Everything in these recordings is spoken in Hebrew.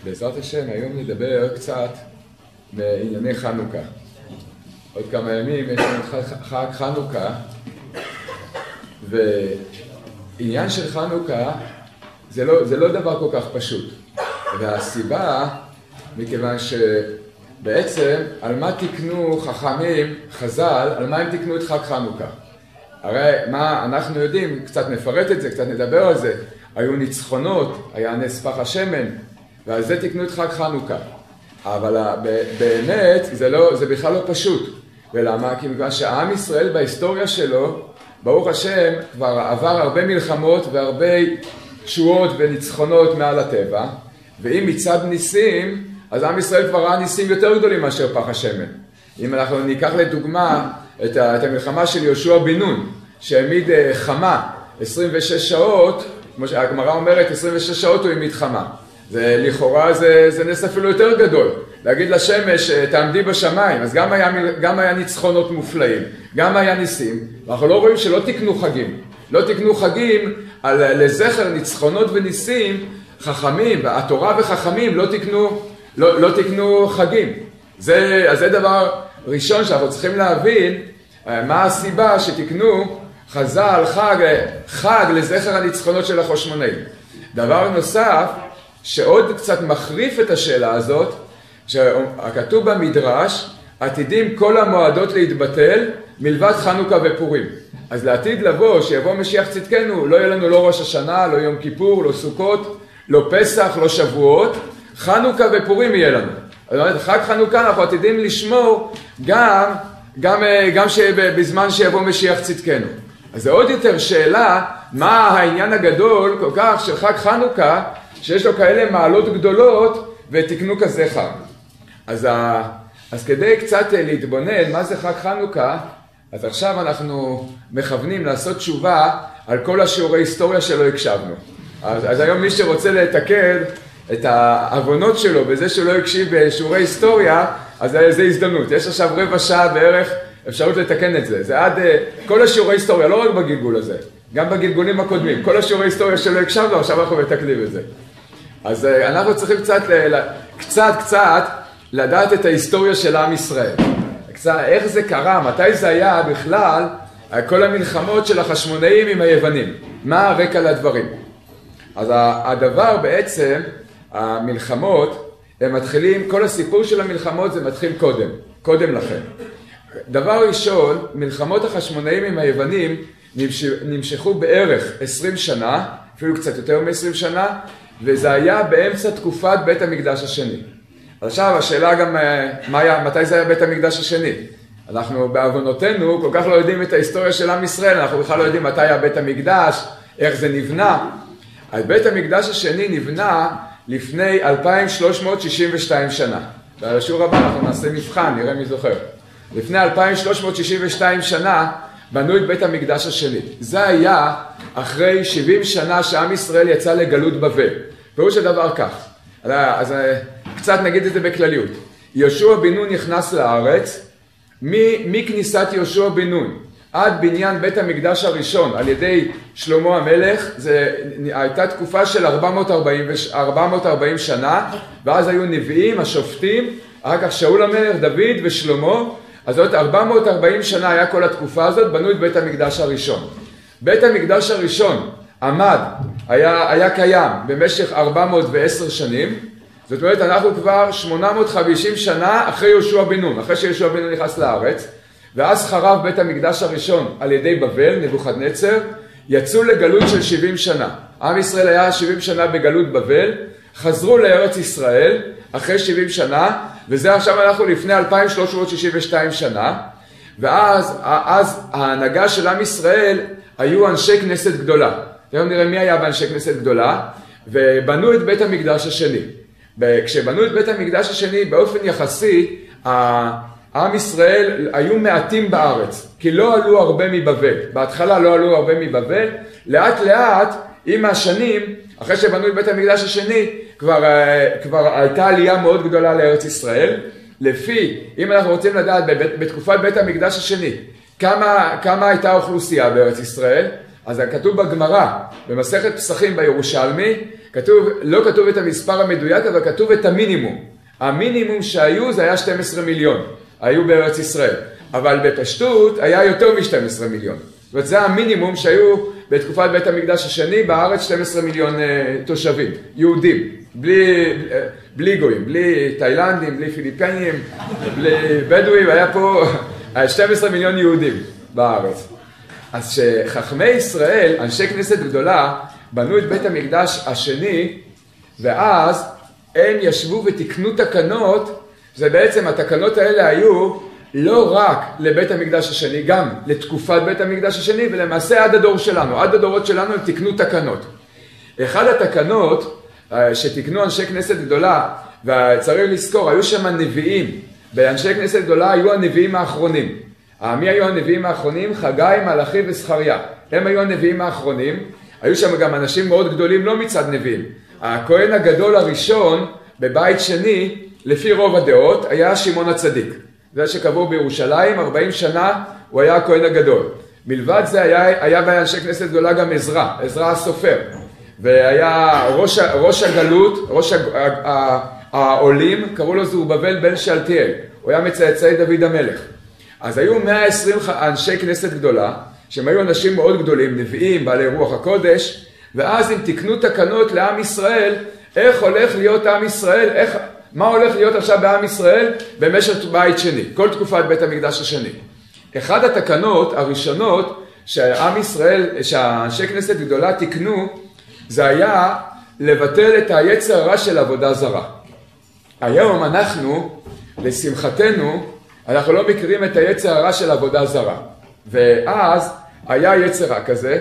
בעזרת השם, היום נדבר קצת בענייני חנוכה. עוד כמה ימים יש לנו חג חנוכה, ועניין של חנוכה זה לא דבר כל כך פשוט. והסיבה, מכיוון שבעצם על מה תקנו חכמים, חז"ל, על מה הם תקנו את חג חנוכה? הרי מה אנחנו יודעים, קצת נפרט את זה, קצת נדבר על זה. היו ניצחונות, היה נס פח השמן, ועל זה תקנו את חג חנוכה. אבל באמת זה בכלל לא פשוט. ולמה? כי מכיוון שהעם ישראל בהיסטוריה שלו, ברוך השם, כבר עבר הרבה מלחמות והרבה תשועות וניצחונות מעל הטבע, ואם מצד ניסים, אז עם ישראל כבר ראה ניסים יותר גדולים מאשר פח השמן. אם אנחנו ניקח לדוגמה את המלחמה של יהושע בן נון, שהעמיד חמה 26 שעות, כמו שהגמרא אומרת, 26 שעות הוא העמיד חמה. לכאורה זה נס אפילו יותר גדול. להגיד לשמש, תעמדי בשמיים, אז גם היה ניצחונות מופלאים, גם היה ניסים, ואנחנו לא רואים שלא תקנו חגים. לא תקנו חגים לזכר ניצחונות וניסים, חכמים, והתורה וחכמים לא תקנו חגים. אז זה דבר ראשון שאנחנו צריכים להבין, מה הסיבה שתקנו חז"ל חג לזכר הניצחונות של החשמונאים. דבר נוסף, שעוד קצת מחריף את השאלה הזאת, שכתוב במדרש, עתידים כל המועדות להתבטל מלבד חנוכה ופורים. אז לעתיד לבוא, שיבוא משיח צדקנו, לא יהיה לנו לא ראש השנה, לא יום כיפור, לא סוכות, לא פסח, לא שבועות, חנוכה ופורים יהיה לנו. זאת אומרת, חג חנוכה אנחנו עתידים לשמור גם בזמן שיבוא משיח צדקנו. אז זה עוד יותר שאלה, מה העניין הגדול כל כך של חג חנוכה, שיש לו כאלה מעלות גדולות ותקנו כזה חג. אז כדי קצת להתבונן מה זה חג חנוכה, אז עכשיו אנחנו מכוונים לעשות תשובה על כל השיעורי היסטוריה שלא הקשבנו. אז היום מי שרוצה לתקן את העוונות שלו בזה שלא הקשיב בשיעורי היסטוריה, אז זה הזדמנות. יש עכשיו רבע שעה בערך אפשרות לתקן את זה. זה עד כל השיעורי היסטוריה, לא רק בגלגול הזה, גם בגלגולים הקודמים. כל השיעורי היסטוריה שלא הקשבנו, עכשיו אנחנו מתקנים את זה. אז אנחנו צריכים קצת לדעת את ההיסטוריה של עם ישראל. איך זה קרה, מתי זה היה בכלל, כל המלחמות של החשמונאים עם היוונים. מה הרקע לדברים? אז הדבר בעצם, המלחמות, הם מתחילים, כל הסיפור של המלחמות זה מתחיל קודם לכן. דבר ראשון, מלחמות החשמונאים עם היוונים נמשכו בערך 20 שנה, אפילו קצת יותר מ-20 שנה, וזה היה באמצע תקופת בית המקדש השני. עכשיו השאלה גם מתי זה היה בית המקדש השני. אנחנו בעוונותינו כל כך לא יודעים את ההיסטוריה של עם ישראל, אנחנו בכלל לא יודעים מתי היה בית המקדש, איך זה נבנה. אז בית המקדש השני נבנה לפני 2362 שנה. בשיעור הבא אנחנו נעשה מבחן, נראה מי זוכר. לפני 2362 שנה בנו את בית המקדש השני. זה היה אחרי 70 שנה שעם ישראל יצא לגלות בבל. פירוש הדבר כך. אז קצת נגיד את זה בכלליות. יהושע בן נון נכנס לארץ, מכניסת יהושע בן נון עד בניין בית המקדש הראשון על ידי שלמה המלך, הייתה תקופה של 440 שנה, ואז היו נביאים, השופטים, אחר כך שאול המלך, דוד ושלמה, אז זאת 440 שנה היה כל התקופה הזאת, בנו את בית המקדש הראשון. בית המקדש הראשון היה קיים במשך 410 שנים, זאת אומרת אנחנו כבר 850 שנה אחרי יהושע בן נון, אחרי שיהושע בן נון נכנס לארץ, ואז חרב בית המקדש הראשון על ידי בבל, נבוכדנצר, יצאו לגלות של 70 שנה. עם ישראל היה 70 שנה בגלות בבל, חזרו לארץ ישראל אחרי 70 שנה, וזה עכשיו אנחנו לפני 2362 שנה, ואז ההנהגה של עם ישראל היו אנשי כנסת גדולה. היום נראה מי היה באנשי כנסת גדולה, ובנו את בית המקדש השני. כשבנו את בית המקדש השני באופן יחסי, עם ישראל היו מעטים בארץ, כי לא עלו הרבה מבבל. בהתחלה לא עלו הרבה מבבל, לאט לאט עם השנים, אחרי שבנו את בית המקדש השני, כבר הייתה עלייה מאוד גדולה לארץ ישראל. אם אנחנו רוצים לדעת בתקופת בית המקדש השני, כמה הייתה האוכלוסייה בארץ ישראל, אז כתוב בגמרא, במסכת פסחים בירושלמי, כתוב, לא כתוב את המספר המדויק, אבל כתוב את המינימום. המינימום שהיו זה היה 12 מיליון, היו בארץ ישראל. אבל בפשטות היה יותר מ-12 מיליון. זאת אומרת, זה המינימום שהיו בתקופת בית המקדש השני בארץ 12 מיליון תושבים, יהודים, בלי גויים, בלי תאילנדים, בלי פיליפינים, בלי בדואים, היה פה 12 מיליון יהודים בארץ. אז שחכמי ישראל, אנשי כנסת גדולה, בנו את בית המקדש השני, ואז הם ישבו ותקנו תקנות, זה בעצם התקנות האלה היו לא רק לבית המקדש השני, גם לתקופת בית המקדש השני, ולמעשה עד הדור שלנו, עד הדורות שלנו הם תקנו תקנות. אחד התקנות שתקנו אנשי כנסת גדולה, וצריך לזכור, היו שם נביאים, באנשי כנסת גדולה היו הנביאים האחרונים. מי היו הנביאים האחרונים? חגי, מלאכי וזכריה. הם היו הנביאים האחרונים. היו שם גם אנשים מאוד גדולים, לא מצד נביאים. הכהן הגדול הראשון בבית שני, לפי רוב הדעות, היה שמעון הצדיק. זה שקבור בירושלים, 40 שנה הוא היה הכהן הגדול. מלבד זה היה באנשי כנסת גדולה גם עזרא הסופר. והיה ראש הגלות, ראש העולים, קראו לו זרובבל בן שאלתיאל. הוא היה מצאצאי דוד המלך. אז היו 120 אנשי כנסת גדולה, שהם היו אנשים מאוד גדולים, נביאים, בעלי רוח הקודש, ואז הם תקנו תקנות לעם ישראל, איך הולך להיות עם ישראל, מה הולך להיות עכשיו בעם ישראל במשך בית שני, כל תקופת בית המקדש השני. אחד התקנות הראשונות שעם ישראל, שהאנשי כנסת גדולה תקנו, זה היה לבטל את היצר הרע של עבודה זרה. היום אנחנו, לשמחתנו, אנחנו לא מכירים את היצר הרע של עבודה זרה. ואז היה יצר רע כזה,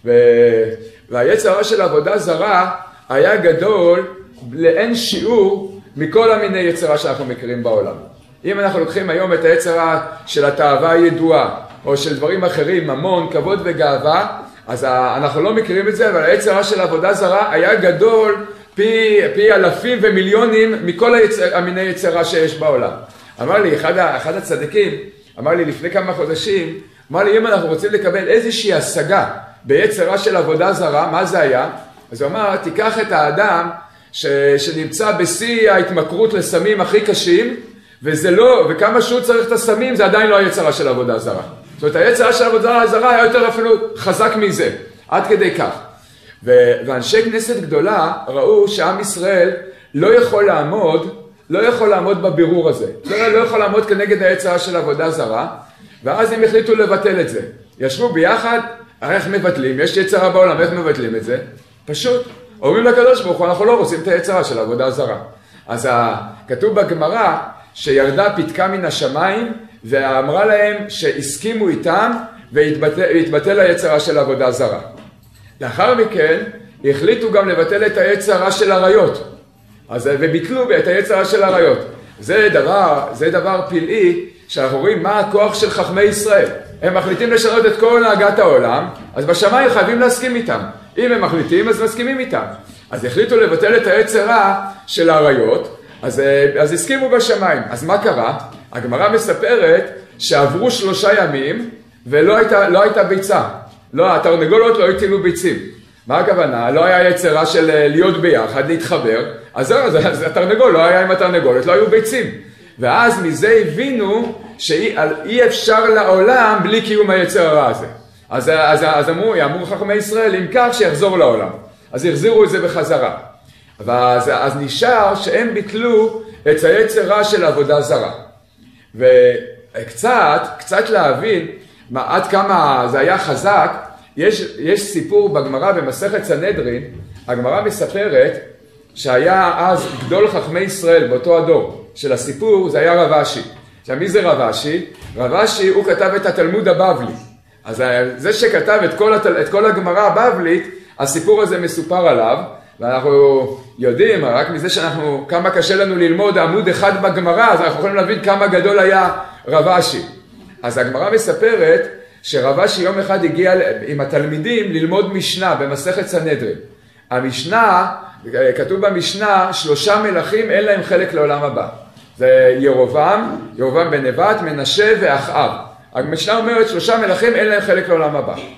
והיצר הרע של עבודה זרה היה גדול לאין שיעור מכל המיני יצר רע שאנחנו מכירים בעולם. אם אנחנו לוקחים היום את היצר רע של התאווה הידועה, או של דברים אחרים, ממון, כבוד וגאווה, אז אנחנו לא מכירים את זה, אבל היצר רע של עבודה זרה היה גדול פי אלפים ומיליונים מכל המיני יצר רע שיש בעולם. אמר לי, אחד הצדיקים, אמר לי לפני כמה חודשים, אמר לי, אם אנחנו רוצים לקבל איזושהי השגה ביצר רע של עבודה זרה, מה זה היה? אז הוא אמר, תיקח את האדם שנמצא בשיא ההתמכרות לסמים הכי קשים, וכמה שהוא צריך את הסמים, זה עדיין לא היצר רע של עבודה זרה. זאת אומרת, היצר רע של עבודה זרה היה יותר אפילו חזק מזה, עד כדי כך. ואנשי כנסת גדולה ראו שעם ישראל לא יכול לעמוד בבירור הזה. לא יכול לעמוד כנגד היצר רע של עבודה זרה, ואז הם החליטו לבטל את זה. ישבו ביחד, איך מבטלים? יש יצר רע בעולם, איך מבטלים את זה? פשוט. אומרים לקדוש ברוך הוא, אנחנו לא רוצים את היצר רע של עבודה זרה. אז כתוב בגמרא שירדה פתקה מן השמיים, ואמרה להם שהסכימו איתם, והתבטל היצר רע של עבודה זרה. לאחר מכן, החליטו גם לבטל את היצר רע של עריות. וביטלו את היצר רע של עריות. זה דבר פלאי, שאנחנו רואים מה הכוח של חכמי ישראל. הם מחליטים לשנות את כל הנהגת העולם, אז בשמיים חייבים להסכים איתם. אם הם מחליטים, אז מסכימים איתם. אז החליטו לבטל את היצר רע של העריות, אז הסכימו בשמיים. אז מה קרה? הגמרא מספרת שעברו 3 ימים, ולא הייתה ביצה. התרנגולות לא הטילו ביצים. מה הכוונה? לא היה יצר רע של להיות ביחד, להתחבר. אז התרנגול לא היה עם התרנגולת, לא היו ביצים. ואז מזה הבינו שאי אפשר לעולם בלי קיום היצר הרע הזה. אז אמרו חכמי ישראל, אם כך שיחזור לעולם. אז החזירו את זה בחזרה. אז נשאר שהם ביטלו את היצר רע של עבודה זרה. וקצת להבין עד כמה זה היה חזק, יש סיפור בגמרא במסכת סנהדרין, הגמרא מספרת שהיה אז גדול חכמי ישראל באותו הדור של הסיפור, זה היה רב אשי. עכשיו מי זה רב אשי? רב אשי הוא כתב את התלמוד הבבלי. אז זה שכתב את כל הגמרא הבבלית, הסיפור הזה מסופר עליו, ואנחנו יודעים, רק מזה כמה קשה לנו ללמוד עמוד אחד בגמרא, אז אנחנו יכולים להבין כמה גדול היה רב אשי. אז הגמרא מספרת שרב אשי יום אחד הגיע עם התלמידים ללמוד משנה במסכת סנהדרין. המשנה, כתוב במשנה, 3 מלכים אין להם חלק לעולם הבא. זה ירובעם בן נבט, מנשה ואחאב. המשנה אומרת 3 מלכים אין להם חלק לעולם הבא.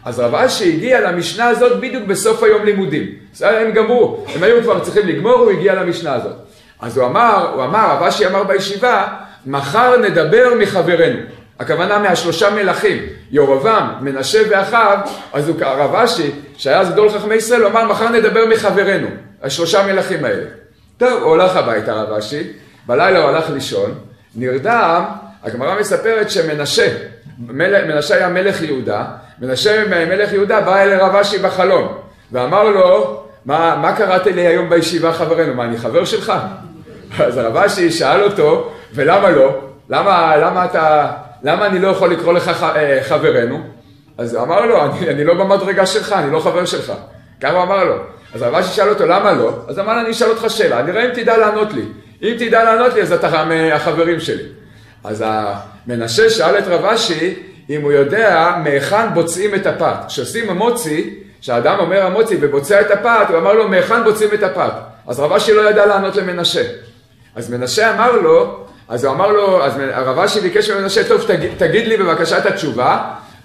אז רב אשי הגיע למשנה הזאת בדיוק בסוף היום לימודים. הם גמרו, הם היו כבר צריכים לגמור, הוא הגיע למשנה הזאת. אז הוא אמר, רב אשי אמר בישיבה, מחר נדבר מחברנו. הכוונה מהשלושה מלכים, ירבעם, מנשה ואחיו. אז רב אשי, שהיה אז גדול חכמי ישראל, הוא אמר, מחר נדבר מחברנו, השלושה מלכים האלה. טוב, הוא הולך הביתה רב אשי, בלילה הוא הלך לישון, נרדם, הגמרא מספרת שמנשה, מנשה היה מלך יהודה, מנשה מלך יהודה בא אל רב אשי בחלום, ואמר לו, מה קראת לי היום בישיבה חברנו? מה, אני חבר שלך? אז רב אשי שאל אותו, ולמה לא? למה אני לא יכול לקרוא לך חברנו? אז הוא אמר לו, אני לא במדרגה שלך, אני לא חבר שלך. ככה הוא אמר לו. אז רב אשי שאל אותו, למה לא? אז אמר, אני אשאל אותך שאלה, נראה אם תדע לענות לי. אם תדע לענות לי, אז אתה החברים שלי. אז המנשה שאל את רב אשי, אם הוא יודע מהיכן בוצעים את הפת. כשעושים המוציא, כשאדם אומר המוציא ובוצע את הפת, הוא אמר לו, מהיכן בוצעים את הפת. אז רב אשי לא ידע לענות למנשה. אז מנשה אמר לו, אז הרב אשי ביקש ממנשה, טוב, תגיד לי בבקשה את התשובה,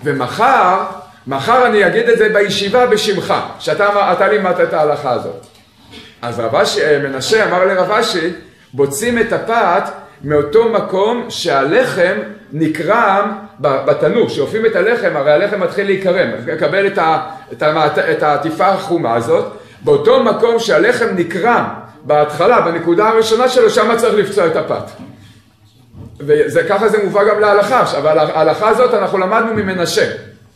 ומחר אני אגיד את זה בישיבה בשמך, שאתה לימדת את ההלכה הזאת. אז מנשה אמר לרב אשי, בוצעים את הפת מאותו מקום שהלחם נקרם בתנור, שאופים את הלחם, הרי הלחם מתחיל להיקרם, לקבל את העטיפה החומה הזאת, באותו מקום שהלחם נקרם בהתחלה, בנקודה הראשונה שלו, שם צריך לפצוע את הפת. וככה זה מובא גם להלכה, אבל ההלכה הזאת אנחנו למדנו ממנשה,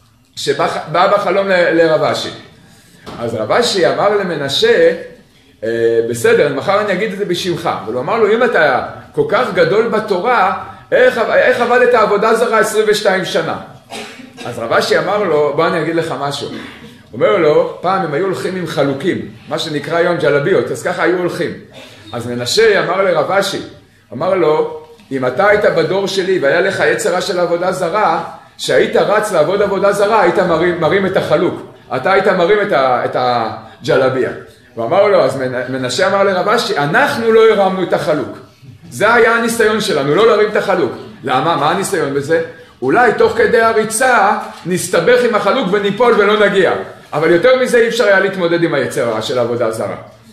שבא בחלום לרב אשי. אז רב אשי אמר למנשה, בסדר, מחר אני אגיד את זה בשמך. אבל הוא אמר לו, אם אתה כל כך גדול בתורה, איך עבדת עבודה זרה 22 שנה? אז רב אשי אמר לו, בוא אני אגיד לך משהו. הוא אומר לו, פעם הם היו הולכים עם חלוקים, מה שנקרא היום ג'לביות, אז ככה היו הולכים. אז מנשה אמר לרב אשי, אמר לו, אם אתה היית בדור שלי והיה לך יצרה של עבודה זרה, שהיית רץ לעבוד עבודה זרה, היית מרים את החלוק. אתה היית מרים את הג'לביה. הוא אמר לו, אז מנשה אמר לרב אשי, אנחנו לא הרמנו את החלוק. זה היה הניסיון שלנו, לא להרים את החלוק. למה? מה הניסיון בזה? אולי תוך כדי הריצה נסתבך עם החלוק וניפול ולא נגיע. אבל יותר מזה אי אפשר היה להתמודד עם היצרה של העבודה זרה.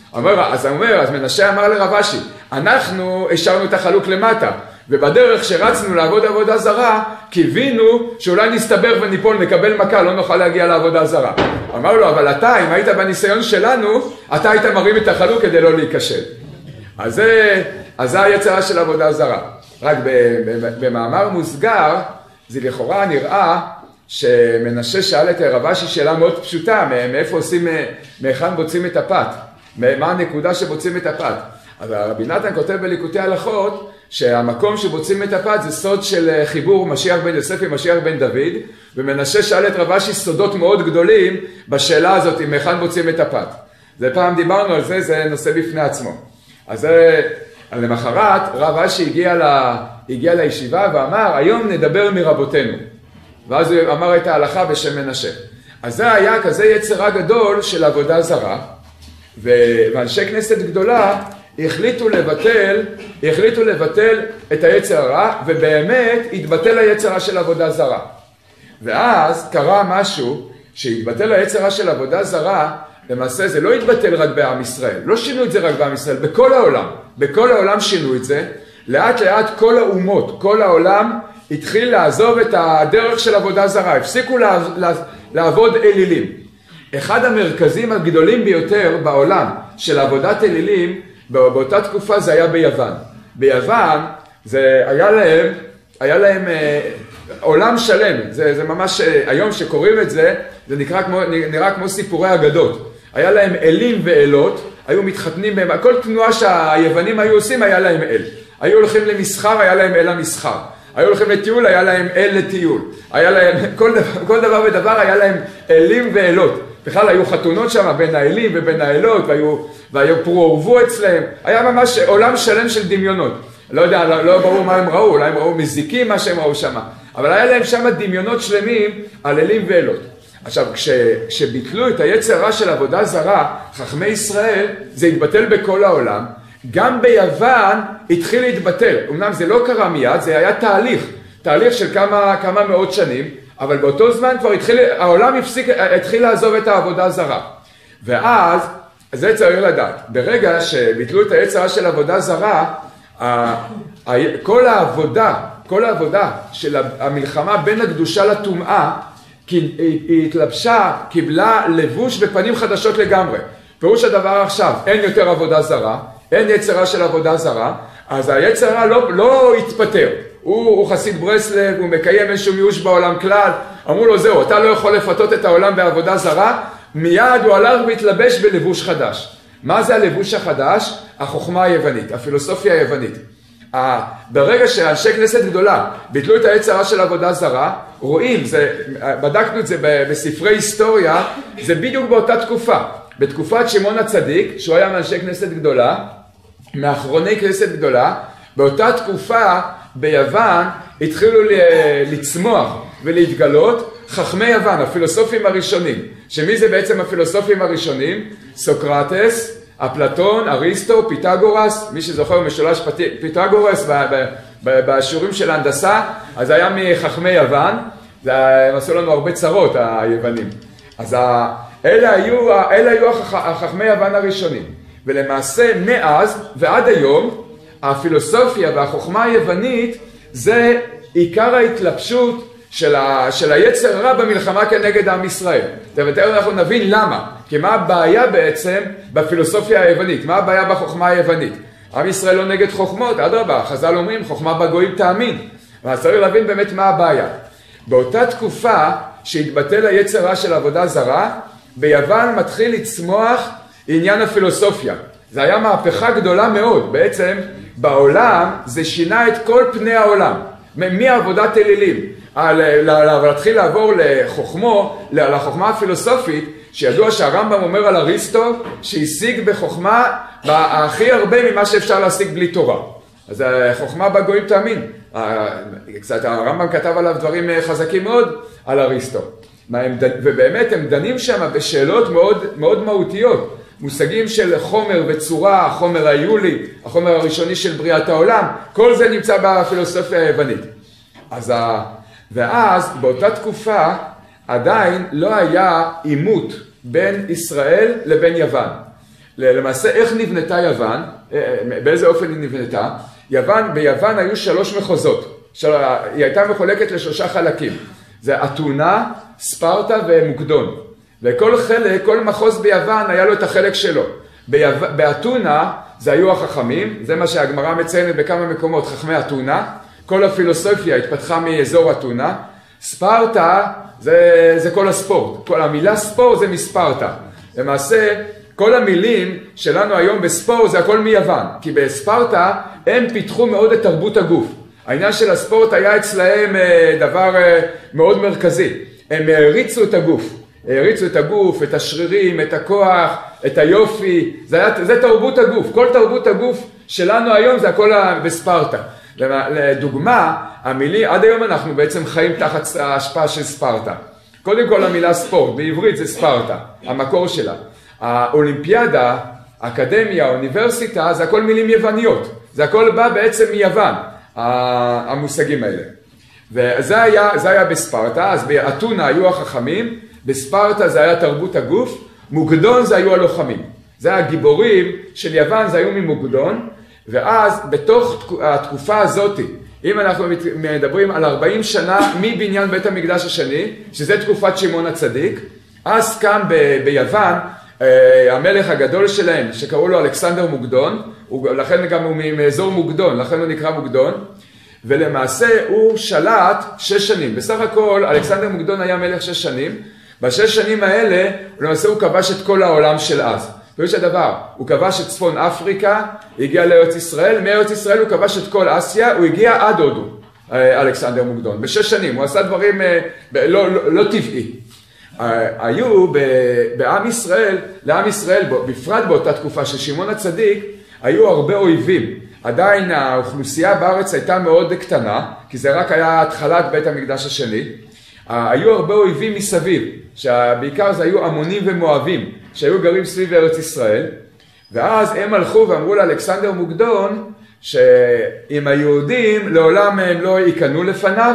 אז מנשה אמר לרב אשי, אנחנו השארנו את החלוק למטה, ובדרך שרצנו לעבוד עבודה זרה, קיווינו שאולי נסתבך וניפול, נקבל מכה, לא נוכל להגיע לעבודה זרה. אמר לו, אבל אתה, אם היית בניסיון שלנו, אתה היית מרים את החלוק כדי לא להיכשל. אז זה היצרה של עבודה זרה. רק במאמר מוסגר, זה לכאורה נראה שמנשה שאל את רב אשי שאלה מאוד פשוטה, מהיכן בוצעים את הפת? מה הנקודה שבוצעים את הפת? אז הרבי נתן כותב בליקוטי הלכות שהמקום שבוצעים את הפת זה סוד של חיבור משיח בן יוסף עם משיח בן דוד, ומנשה שאל את רב אשי סודות מאוד גדולים בשאלה הזאת עם היכן בוצעים את הפת. זה פעם דיברנו על זה, זה נושא בפני עצמו. אז למחרת רב אשי הגיע לישיבה ואמר, היום נדבר מרבותינו. ואז הוא אמר את ההלכה בשם מנשה. אז זה היה כזה יצרה גדול של עבודה זרה, ואנשי כנסת גדולה החליטו לבטל את היצר הרע, ובאמת התבטל היצר הרע של עבודה זרה. ואז קרה משהו שהתבטל היצר הרע של עבודה זרה, למעשה זה לא התבטל רק בעם ישראל, לא שינו את זה רק בעם ישראל, בכל העולם שינו את זה, לאט לאט כל האומות, כל העולם התחיל לעזוב את הדרך של עבודה זרה, הפסיקו לעבוד אלילים. אחד המרכזים הגדולים ביותר בעולם של עבודת אלילים, באותה תקופה זה היה ביוון. ביוון זה היה להם עולם שלם, זה ממש, היום שקוראים את זה, זה נראה כמו סיפורי אגדות. היה להם אלים ואלות, היו מתחתנים בהם, כל תנועה שהיוונים היו עושים היה להם אל. היו הולכים למסחר, היה להם אל המסחר. היו הולכים לטיול, היה להם אל לטיול. היה להם, כל דבר ודבר היה להם אלים ואלות. בכלל היו חתונות שם בין האלים ובין האלות, והיו פרו-עורבו אצלהם. היה ממש עולם שלם של דמיונות. לא יודע, לא ברור מה הם ראו, אולי הם ראו מזיקים מה שהם ראו שם. אבל היה להם שם דמיונות שלמים על אלים ואלות. עכשיו, כשביטלו את היצר הרע של עבודה זרה, חכמי ישראל, זה התבטל בכל העולם. גם ביוון התחיל להתבטל. אמנם זה לא קרה מיד, זה היה תהליך של כמה מאות שנים, אבל באותו זמן כבר העולם התחיל לעזוב את העבודה זרה. ואז, זה צריך לדעת, ברגע שביטלו את היצרה של עבודה זרה, כל העבודה של המלחמה בין הקדושה לטומאה, היא התלבשה, קיבלה לבוש ופנים חדשות לגמרי. פירוש הדבר עכשיו, אין יותר עבודה זרה, אין יצרה של עבודה זרה, אז היצרה לא התפטר. הוא חסיד ברסלב, הוא מקיים איזשהו מיוש בעולם כלל, אמרו לו זהו, אתה לא יכול לפתות את העולם בעבודה זרה, מיד הוא הלך והתלבש בלבוש חדש. מה זה הלבוש החדש? החוכמה היוונית, הפילוסופיה היוונית. ברגע שאנשי כנסת גדולה ביטלו את היצרה של עבודה זרה, רואים, בדקנו את זה בספרי היסטוריה, זה בדיוק באותה תקופה. בתקופת שמעון הצדיק, שהוא היה מאנשי כנסת גדולה, מאחרוני כנסת גדולה, באותה תקופה ביוון התחילו לצמוח ולהתגלות חכמי יוון, הפילוסופים הראשונים. שמי זה בעצם הפילוסופים הראשונים? סוקרטס, אפלטון, אריסטו, פיתגורס, מי שזוכר משולש פיתגורס בשיעורים של הנדסה, אז היה מחכמי יוון, הם עשו לנו הרבה צרות היוונים. אז אלה היו החכמי יוון הראשונים. ולמעשה מאז ועד היום הפילוסופיה והחוכמה היוונית זה עיקר ההתלבשות של היצר רע במלחמה כנגד עם ישראל. תכף אנחנו נבין למה. כי מה הבעיה בעצם בפילוסופיה היוונית? מה הבעיה בחוכמה היוונית? עם ישראל לא נגד חוכמות, אדרבה, חז"ל אומרים חוכמה בגויים תאמין. אבל צריך להבין באמת מה הבעיה. באותה תקופה שהתבטל היצר רע של עבודה זרה, ביוון מתחיל לצמוח עניין הפילוסופיה. זה היה מהפכה גדולה מאוד. בעצם בעולם זה שינה את כל פני העולם. מעבודת אלילים. להתחיל לעבור לחוכמה הפילוסופית, שידוע שהרמב"ם אומר על אריסטו שהשיג בחוכמה הכי הרבה ממה שאפשר להשיג בלי תורה. אז חוכמה בגויים תאמין. קצת הרמב"ם כתב עליו דברים חזקים מאוד על אריסטו. ובאמת הם דנים שם בשאלות מאוד, מאוד מהותיות. מושגים של חומר וצורה, החומר היולי, החומר הראשוני של בריאת העולם, כל זה נמצא בפילוסופיה היוונית. ואז באותה תקופה עדיין לא היה עימות בין ישראל לבין יוון. למעשה איך נבנתה יוון? באיזה אופן היא נבנתה? ביוון היו 3 מחוזות. היא הייתה מחולקת ל3 חלקים. זה אתונה, ספרטה ומוקדון. וכל חלק, כל מחוז ביוון היה לו את החלק שלו. באתונה זה היו החכמים, זה מה שהגמרא מציינת בכמה מקומות, חכמי אתונה. כל הפילוסופיה התפתחה מאזור אתונה. ספרטה זה כל הספורט. כל המילה ספורט זה מספרטה. למעשה כל המילים שלנו היום בספורט זה הכל מיוון. כי בספרטה הם פיתחו מאוד את תרבות הגוף. העניין של הספורט היה אצלהם דבר מאוד מרכזי. הם העריצו את הגוף. העריצו את הגוף, את השרירים, את הכוח, את היופי. זה תרבות הגוף. כל תרבות הגוף שלנו היום זה הכל בספרטה. לדוגמה, המילים, עד היום אנחנו בעצם חיים תחת ההשפעה של ספרטה. קודם כל המילה ספורט, בעברית זה ספרטה, המקור שלה. האולימפיאדה, האקדמיה, האוניברסיטה, זה הכל מילים יווניות. זה הכל בא בעצם מיוון, המושגים האלה. וזה היה בספרטה, אז באתונה היו החכמים, בספרטה זה היה תרבות הגוף, מוקדון זה היו הלוחמים. זה הגיבורים של יוון, זה היו ממוקדון, ואז בתוך התקופה הזאת, אם אנחנו מדברים על 40 שנה מבניין בית המקדש השני, שזה תקופת שמעון הצדיק, אז קם ביוון המלך הגדול שלהם, שקראו לו אלכסנדר מוקדון, לכן גם הוא מאזור מוקדון, לכן הוא נקרא מוקדון, ולמעשה הוא שלט 6 שנים. בסך הכל אלכסנדר מוקדון היה מלך 6 שנים, ב6 שנים האלה למעשה הוא כבש את כל העולם של אז. פירוש הדבר, הוא כבש את צפון אפריקה, הגיע לארץ ישראל, מארץ ישראל הוא כבש את כל אסיה, הוא הגיע עד הודו, אלכסנדר מוקדון. ב6 שנים, הוא עשה דברים לא טבעי. היו בעם ישראל, לעם ישראל, בפרט באותה תקופה של שמעון הצדיק, היו הרבה אויבים. עדיין האוכלוסייה בארץ הייתה מאוד קטנה, כי זה רק היה התחלת בית המקדש השני. היו הרבה אויבים מסביב, שבעיקר זה היו עמונים ומואבים, שהיו גרים סביב ארץ ישראל, ואז הם הלכו ואמרו לאלכסנדר מוקדון, שעם היהודים לעולם הם לא ייכנו לפניו,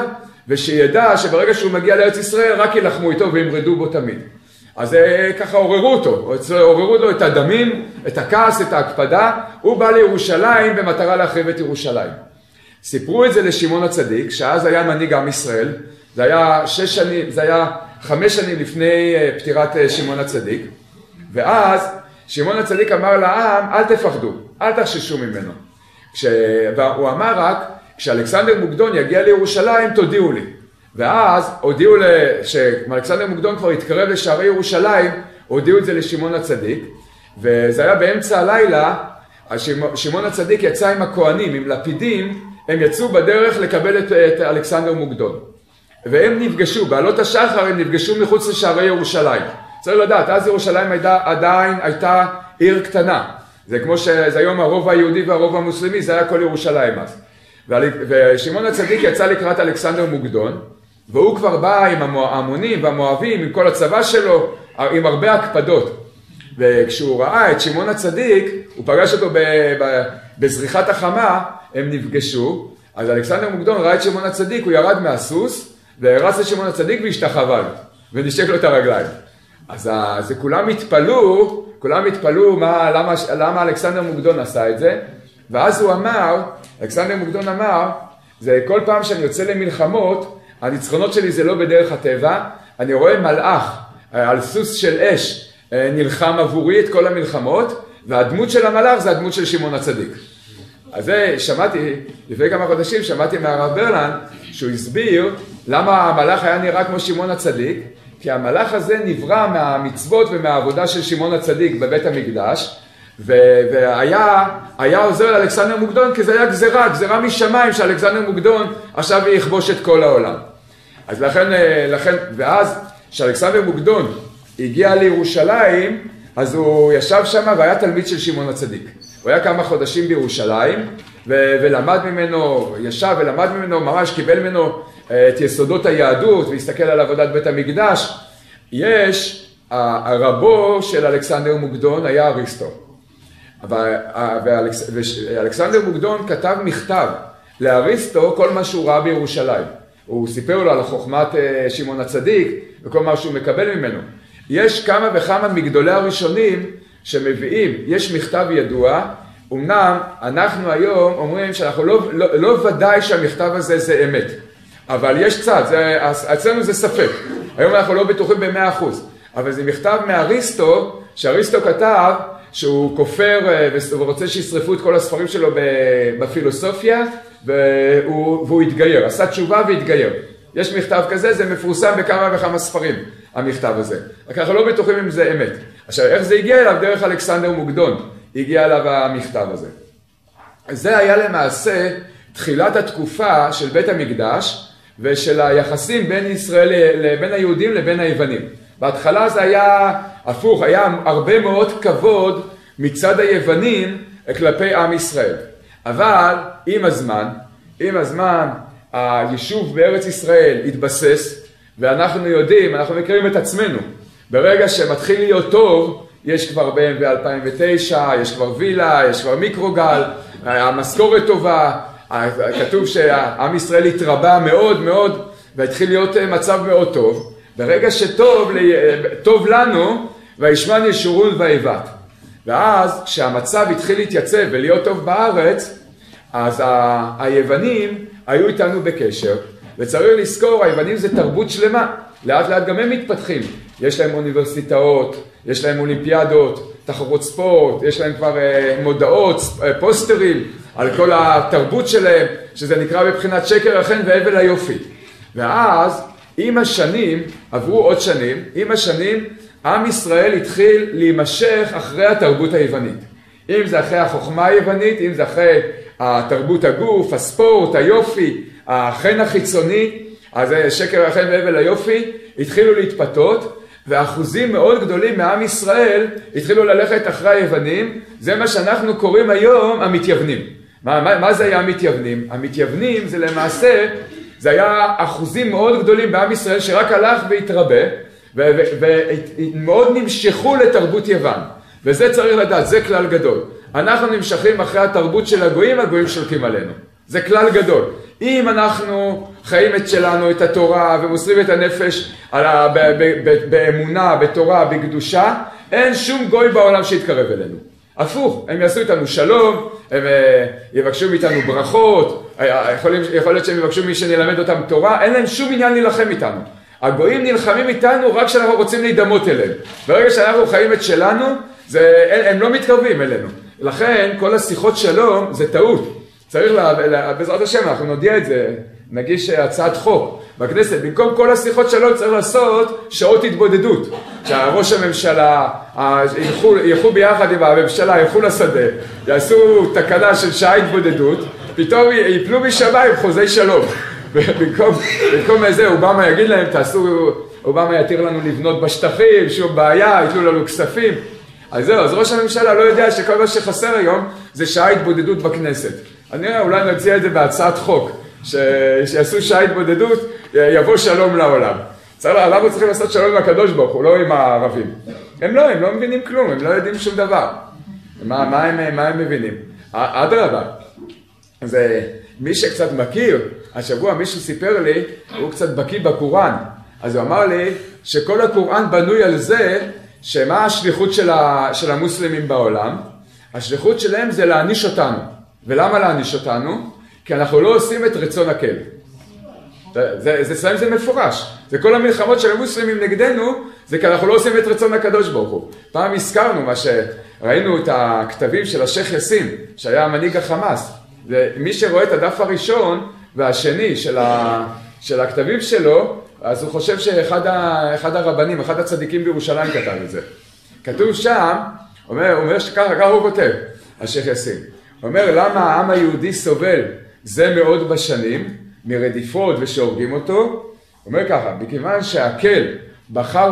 ושידע שברגע שהוא מגיע לארץ ישראל רק ילחמו איתו וימרדו בו תמיד. אז ככה עוררו אותו, עוררו לו את הדמים, את הכעס, את ההקפדה, הוא בא לירושלים במטרה להחריב את ירושלים. סיפרו את זה לשמעון הצדיק, שאז היה מנהיג עם ישראל, זה היה 5 שנים לפני פטירת שמעון הצדיק, ואז שמעון הצדיק אמר לעם, אל תפחדו, אל תחששו ממנו. והוא אמר רק, כשאלכסנדר מוקדון יגיע לירושלים, תודיעו לי. ואז הודיעו, כשאלכסנדר מוקדון כבר התקרב לשערי ירושלים, הודיעו את זה לשמעון הצדיק, וזה היה באמצע הלילה, שמעון הצדיק יצא עם הכהנים, עם לפידים, הם יצאו בדרך לקבל את אלכסנדר מוקדון. והם נפגשו, בעלות השחר הם נפגשו מחוץ לשערי ירושלים. צריך לדעת, אז ירושלים עדיין הייתה עיר קטנה. זה כמו שזה היום הרוב היהודי והרוב המוסלמי, זה היה כל ירושלים אז. ושמעון הצדיק יצא לקראת אלכסנדר מוקדון, והוא כבר בא עם ההמונים והמואבים, עם כל הצבא שלו, עם הרבה הקפדות. וכשהוא ראה את שמעון הצדיק, הוא פגש אותו בזריחת החמה, הם נפגשו, אז אלכסנדר מוקדון ראה את שמעון הצדיק, הוא ירד מהסוס, והרס את שמעון הצדיק והשתחווה לו, ונשק לו את הרגליים. אז כולם התפלאו למה אלכסנדר מוקדון עשה את זה, ואז הוא אמר, אלכסנדר מוקדון אמר, זה כל פעם שאני יוצא למלחמות, הניצחונות שלי זה לא בדרך הטבע, אני רואה מלאך על סוס של אש נלחם עבורי את כל המלחמות, והדמות של המלאך זה הדמות של שמעון הצדיק. אז זה שמעתי, לפני כמה חודשים שמעתי מהרב ברלנד, שהוא הסביר למה המלאך היה נראה כמו שמעון הצדיק, כי המלאך הזה נברא מהמצוות ומהעבודה של שמעון הצדיק בבית המקדש, והיה עוזר לאלכסנדר מוקדון, כי זה היה גזרה משמיים שאלכסנדר מוקדון עכשיו יכבוש את כל העולם. אז ואז כשאלכסנדר מוקדון הגיע לירושלים, אז הוא ישב שם והיה תלמיד של שמעון הצדיק. הוא היה כמה חודשים בירושלים, ולמד ממנו, ישב ולמד ממנו, ממש קיבל ממנו את יסודות היהדות, והסתכל על עבודת בית המקדש. הרבו של אלכסנדר מוקדון היה אריסטו. ואלכסנדר מוקדון כתב מכתב לאריסטו כל מה שהוא ראה בירושלים. הוא סיפר לו על חוכמת שמעון הצדיק וכל מה שהוא מקבל ממנו. יש כמה וכמה מגדולי הראשונים שמביאים, יש מכתב ידוע, אמנם אנחנו היום אומרים שאנחנו לא ודאי שהמכתב הזה זה אמת, אבל יש קצת, אצלנו זה ספק, היום אנחנו לא בטוחים ב100%, אבל זה מכתב מאריסטו, שאריסטו כתב שהוא כופר ורוצה שישרפו את כל הספרים שלו בפילוסופיה, והוא התגייר, עשה תשובה והתגייר. יש מכתב כזה, זה מפורסם בכמה וכמה ספרים, המכתב הזה. רק אנחנו לא בטוחים אם זה אמת. עכשיו, איך זה הגיע אליו? דרך אלכסנדר מוקדון הגיע אליו המכתב הזה. זה היה למעשה תחילת התקופה של בית המקדש, ושל היחסים בין בין היהודים לבין היוונים. בהתחלה זה היה הפוך, היה הרבה מאוד כבוד מצד היוונים כלפי עם ישראל. אבל עם הזמן, היישוב בארץ ישראל התבסס, ואנחנו יודעים, אנחנו מכירים את עצמנו. ברגע שמתחיל להיות טוב, יש כבר BMW 2009, יש כבר וילה, יש כבר מיקרוגל, המשכורת טובה, כתוב שהעם ישראל התרבה מאוד מאוד, והתחיל להיות מצב מאוד טוב. ברגע שטוב לנו, וישמן ישורון ואיבת. ואז כשהמצב התחיל להתייצב ולהיות טוב בארץ, אז היוונים היו איתנו בקשר, וצריך לזכור, היוונים זה תרבות שלמה, לאט לאט גם הם מתפתחים, יש להם אוניברסיטאות, יש להם אולימפיאדות, תחרות ספורט, יש להם כבר מודעות, פוסטרים, על כל התרבות שלהם, שזה נקרא בבחינת שקר החן והבל היופי. ואז עם השנים, עברו עוד שנים, עם השנים עם ישראל התחיל להימשך אחרי התרבות היוונית. אם זה אחרי החוכמה היוונית, אם זה אחרי התרבות הגוף, הספורט, היופי, החן החיצוני, אז שקר החן והבל היופי, התחילו להתפתות, ואחוזים מאוד גדולים מעם ישראל התחילו ללכת אחרי היוונים, זה מה שאנחנו קוראים היום המתייוונים. מה זה היה המתייוונים? המתייוונים זה למעשה, זה היה אחוזים מאוד גדולים בעם ישראל שרק הלך והתרבה, ומאוד נמשכו לתרבות יוון. וזה צריך לדעת, זה כלל גדול. אנחנו נמשכים אחרי התרבות של הגויים, הגויים שולטים עלינו. זה כלל גדול. אם אנחנו חיים את שלנו, את התורה, ומוסרים את הנפש באמונה, בתורה, בקדושה, אין שום גוי בעולם שיתקרב אלינו. הפוך, הם יעשו איתנו שלום, הם יבקשו מאיתנו ברכות, יכול להיות שהם יבקשו מי שנלמד אותם תורה, אין להם שום עניין להילחם איתנו. הגויים נלחמים איתנו רק כשאנחנו רוצים להידמות אליהם. ברגע שאנחנו חיים את שלנו, הם לא מתקרבים אלינו. לכן כל השיחות שלום זה טעות. צריך, בעזרת השם, אנחנו נודיע את זה, נגיש הצעת חוק בכנסת, במקום כל השיחות שלום צריך לעשות שעות התבודדות. שהראש הממשלה ילכו ביחד עם הממשלה, ילכו לשדה, יעשו תקנה של שעה התבודדות, פתאום ייפלו משמיים חוזי שלום. במקום איזה, אובמה יגיד להם, אובמה יתיר לנו לבנות בשטחים, שום בעיה, ייתנו לנו כספים. אז זהו, אז ראש הממשלה לא יודע שכל מה שחסר היום זה שעה התבודדות בכנסת. אני אולי נציע את זה בהצעת חוק, שיעשו שעה התבודדות, יבוא שלום לעולם. למה צריכים לעשות שלום עם הקדוש ברוך הוא, לא עם הערבים? הם לא מבינים כלום, הם לא יודעים שום דבר. מה הם מבינים? אדרבה. אז מי שקצת מכיר, השבוע מישהו סיפר לי, הוא קצת בקיא בקוראן. אז הוא אמר לי שכל הקוראן בנוי על זה, שמה השליחות של המוסלמים בעולם? השליחות שלהם זה להעניש אותנו. ולמה להעניש אותנו? כי אנחנו לא עושים את רצון הכל. זה מפורש. זה כל המלחמות של המוסלמים נגדנו, זה כי אנחנו לא עושים את רצון הקדוש ברוך הוא. פעם הזכרנו מה שראינו את הכתבים של השייח יאסין, שהיה מנהיג החמאס. ומי שרואה את הדף הראשון והשני של הכתבים שלו, אז הוא חושב שאחד הרבנים, אחד הצדיקים בירושלים כתב את זה. כתוב שם, אומר שככה הוא כותב, השייח יאסין. אומר למה העם היהודי סובל זה מאוד בשנים, מרדיפות ושהורגים אותו. אומר ככה, מכיוון שהקל בחר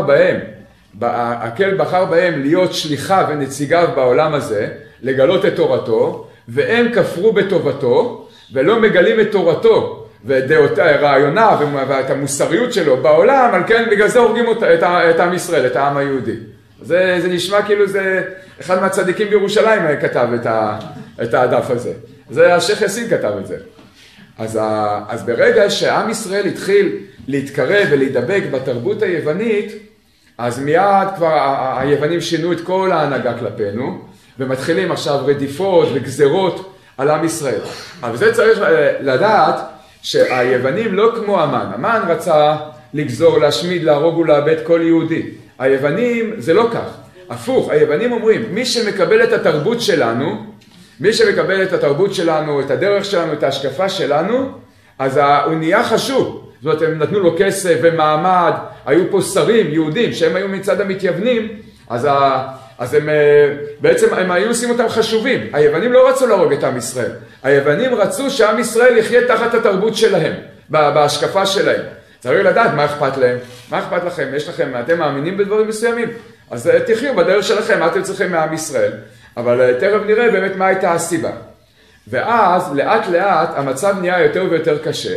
בהם להיות שליחה ונציגיו בעולם הזה, לגלות את תורתו, והם כפרו בטובתו, ולא מגלים את תורתו, ואת רעיוניו ואת המוסריות שלו בעולם, על כן בגלל זה הורגים את עם ישראל, את העם היהודי. זה נשמע כאילו זה אחד מהצדיקים בירושלים כתב את הדף הזה. זה השייח יאסין כתב את זה. אז ברגע שעם ישראל התחיל להתקרב ולהידבק בתרבות היוונית, אז מיד כבר היוונים שינו את כל ההנהגה כלפינו, ומתחילים עכשיו רדיפות וגזרות על עם ישראל. אבל זה צריך לדעת שהיוונים לא כמו המן. המן רצה לגזור, להשמיד, להרוג ולאבד כל יהודי. היוונים זה לא כך. הפוך, היוונים אומרים, מי שמקבל את התרבות שלנו, את הדרך שלנו, את ההשקפה שלנו, אז הוא נהיה חשוב. זאת אומרת, הם נתנו לו כסף ומעמד, היו פה שרים יהודים שהם היו מצד המתייוונים, אז הם בעצם הם היו עושים אותם חשובים. היוונים לא רצו להרוג את עם ישראל. היוונים רצו שעם ישראל יחיה תחת התרבות שלהם, בהשקפה שלהם. צריך לדעת מה אכפת להם. מה אכפת לכם? אתם מאמינים בדברים מסוימים? אז תחיו בדרך שלכם, מה אתם צריכים מעם ישראל? אבל תכף נראה באמת מה הייתה הסיבה. ואז לאט לאט המצב נהיה יותר ויותר קשה.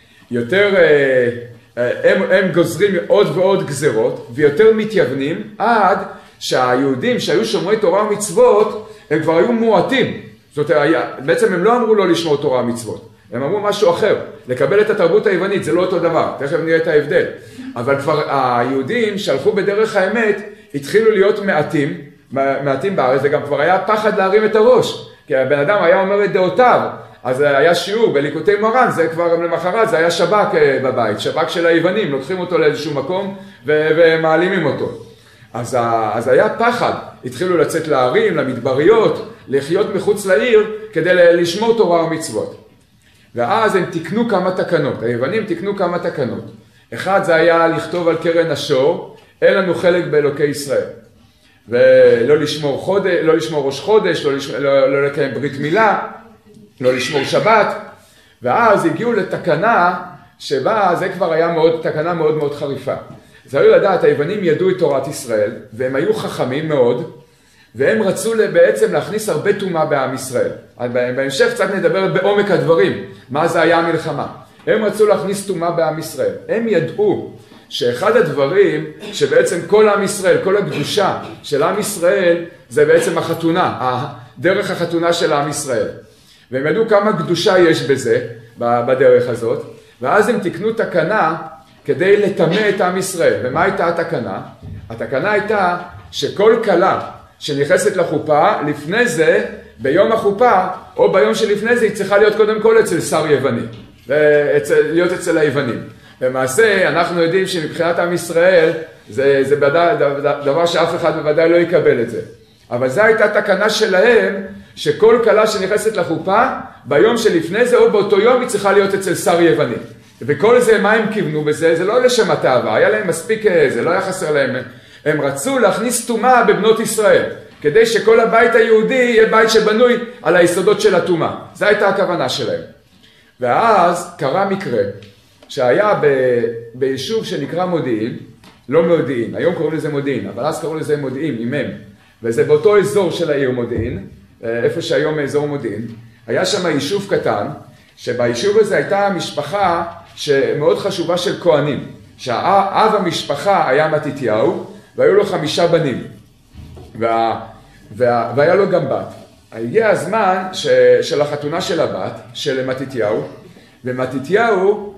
הם גוזרים עוד ועוד גזרות, ויותר מתייוונים, עד שהיהודים שהיו שומרי תורה ומצוות, הם כבר היו מועטים. זאת אומרת, בעצם הם לא אמרו לא לשמור תורה ומצוות. הם אמרו משהו אחר. לקבל את התרבות היוונית זה לא אותו דבר. תכף נראה את ההבדל. אבל כבר היהודים שהלכו בדרך האמת, התחילו להיות מעטים בארץ, וגם כבר היה פחד להרים את הראש. כי הבן אדם היה אומר את דעותיו. אז היה שיעור בליקוטי מרן, זה כבר למחרת, זה היה שב"כ בבית, שב"כ של היוונים, לוקחים אותו לאיזשהו מקום ומעלימים אותו. אז היה פחד, התחילו לצאת לערים, למדבריות, לחיות מחוץ לעיר, כדי לשמור תורה ומצוות. ואז הם תקנו כמה תקנות, היוונים תקנו כמה תקנות. אחד זה היה לכתוב על קרן השור, אין לנו חלק באלוקי ישראל. ולא לשמור ראש חודש, לא לקיים ברית מילה, לא לשמור שבת. ואז הגיעו לתקנה שבה זה כבר היה תקנה מאוד מאוד חריפה. צריך לדעת, היוונים ידעו את תורת ישראל, והם היו חכמים מאוד, והם רצו בעצם להכניס הרבה טומאה בעם ישראל. בהמשך קצת נדבר בעומק הדברים, מה זה היה המלחמה. הם רצו להכניס טומאה בעם ישראל. הם ידעו שאחד הדברים שבעצם כל עם ישראל, כל הקדושה של עם ישראל, זה בעצם החתונה, דרך החתונה של עם ישראל. והם ידעו כמה קדושה יש בזה, בדרך הזאת, ואז הם תקנו תקנה כדי לטמא את עם ישראל. ומה הייתה התקנה? התקנה הייתה שכל כלה שנכנסת לחופה, לפני זה, ביום החופה, או ביום שלפני זה, היא צריכה להיות קודם כל אצל שר יווני, להיות אצל היוונים. למעשה, אנחנו יודעים שמבחינת עם ישראל, זה דבר שאף אחד בוודאי לא יקבל את זה. אבל זו הייתה תקנה שלהם, שכל כלה שנכנסת לחופה, ביום שלפני זה, או באותו יום, היא צריכה להיות אצל שר יווני. וכל זה, מה הם כיוונו בזה? זה לא לשם התאווה, היה להם מספיק, זה לא היה חסר להם. הם רצו להכניס טומאה בבנות ישראל, כדי שכל הבית היהודי יהיה בית שבנוי על היסודות של הטומאה. זו הייתה הכוונה שלהם. ואז קרה מקרה, שהיה ביישוב שנקרא מודיעין, לא מודיעין, היום קוראים לזה מודיעין, אבל אז קראו לזה מודיעין, עם מם, וזה באותו אזור של העיר מודיעין, איפה שהיום אזור מודיעין, היה שם יישוב קטן, שביישוב הזה הייתה משפחה שמאוד חשובה של כהנים, שהאב המשפחה היה מתתיהו, והיו לו 5 בנים, והיה לו גם בת. הגיע הזמן של החתונה של הבת, של מתתיהו, ומתתיהו,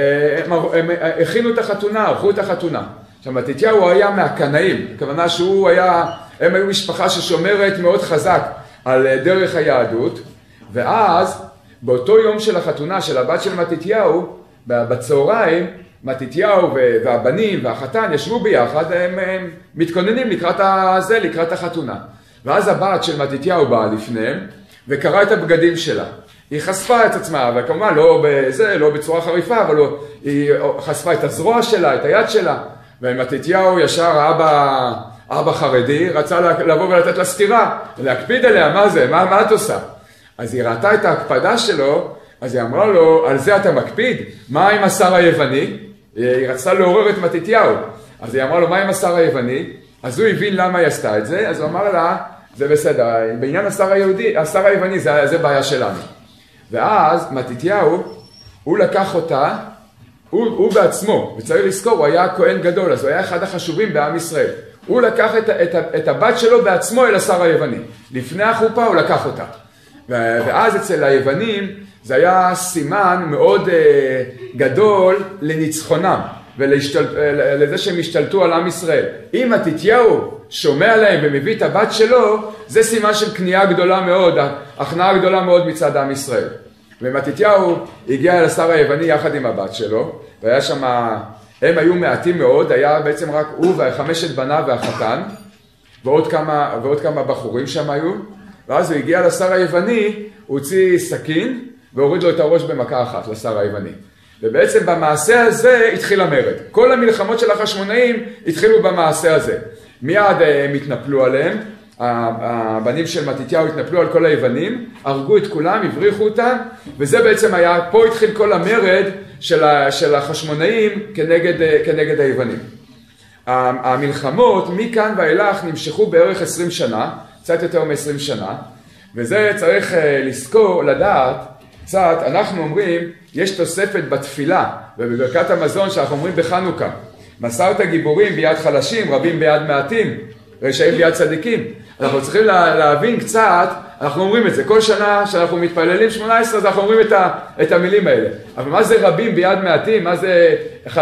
הם הכינו את החתונה, ערכו את החתונה. עכשיו, מתתיהו היה מהקנאים, הכוונה שהוא היה, הם היו משפחה ששומרת מאוד חזק על דרך היהדות, ואז באותו יום של החתונה של הבת של מתתיהו, בצהריים, מתתיהו והבנים והחתן ישבו ביחד, הם מתכוננים לקראת החתונה. ואז הבת של מתתיהו באה לפניהם וקראה את הבגדים שלה. היא חשפה את עצמה, וכמובן לא בצורה חריפה, אבל היא חשפה את הזרוע שלה, את היד שלה. ומתתיהו ישר אבא חרדי, רצה לבוא ולתת לה סתירה, להקפיד עליה, מה זה, מה את עושה? אז היא ראתה את ההקפדה שלו, אז היא אמרה לו, על זה אתה מקפיד? מה עם השר היווני? היא רצתה לעורר את מתתיהו. אז היא אמרה לו, מה עם השר היווני? אז הוא הבין למה היא עשתה את זה, אז הוא אמר לה, זה בסדר, בעניין השר היווני זה בעיה שלנו. ואז מתתיהו, הוא לקח אותה, הוא בעצמו, וצריך לזכור, הוא היה כהן גדול, אז הוא היה אחד החשובים בעם ישראל. הוא לקח את הבת שלו בעצמו אל השר היווני. לפני החופה הוא לקח אותה. ואז אצל היוונים זה היה סימן מאוד גדול לניצחונם ולזה שהם השתלטו על עם ישראל. אם מתתיהו שומע להם ומביא את הבת שלו, זה סימן של כניעה גדולה מאוד, הכנעה גדולה מאוד מצד עם ישראל. ומתתיהו הגיע אל השר היווני יחד עם הבת שלו, והיה שם, הם היו מעטים מאוד, היה בעצם רק הוא ו5 בניו והחתן, ועוד כמה בחורים שם היו, ואז הוא הגיע לשר היווני, הוא הוציא סכין, והוריד לו את הראש במכה אחת לשר היווני. ובעצם במעשה הזה התחיל המרד. כל המלחמות של החשמונאים התחילו במעשה הזה. מיד הם התנפלו עליהם, הבנים של מתתיהו התנפלו על כל היוונים, הרגו את כולם, הבריחו אותם, וזה בעצם היה, פה התחיל כל המרד של החשמונאים כנגד היוונים. המלחמות מכאן ואילך נמשכו בערך 20 שנה, קצת יותר מ-20 שנה, וזה צריך לזכור, לדעת, קצת, אנחנו אומרים, יש תוספת בתפילה ובברכת המזון שאנחנו אומרים בחנוכה. מסרת גיבורים ביד חלשים, רבים ביד מעטים, רשעים ביד צדיקים. אנחנו צריכים להבין קצת, אנחנו אומרים את זה, כל שנה שאנחנו מתפללים 18, אז אנחנו אומרים את המילים האלה. אבל מה זה רבים ביד מעטים? מה זה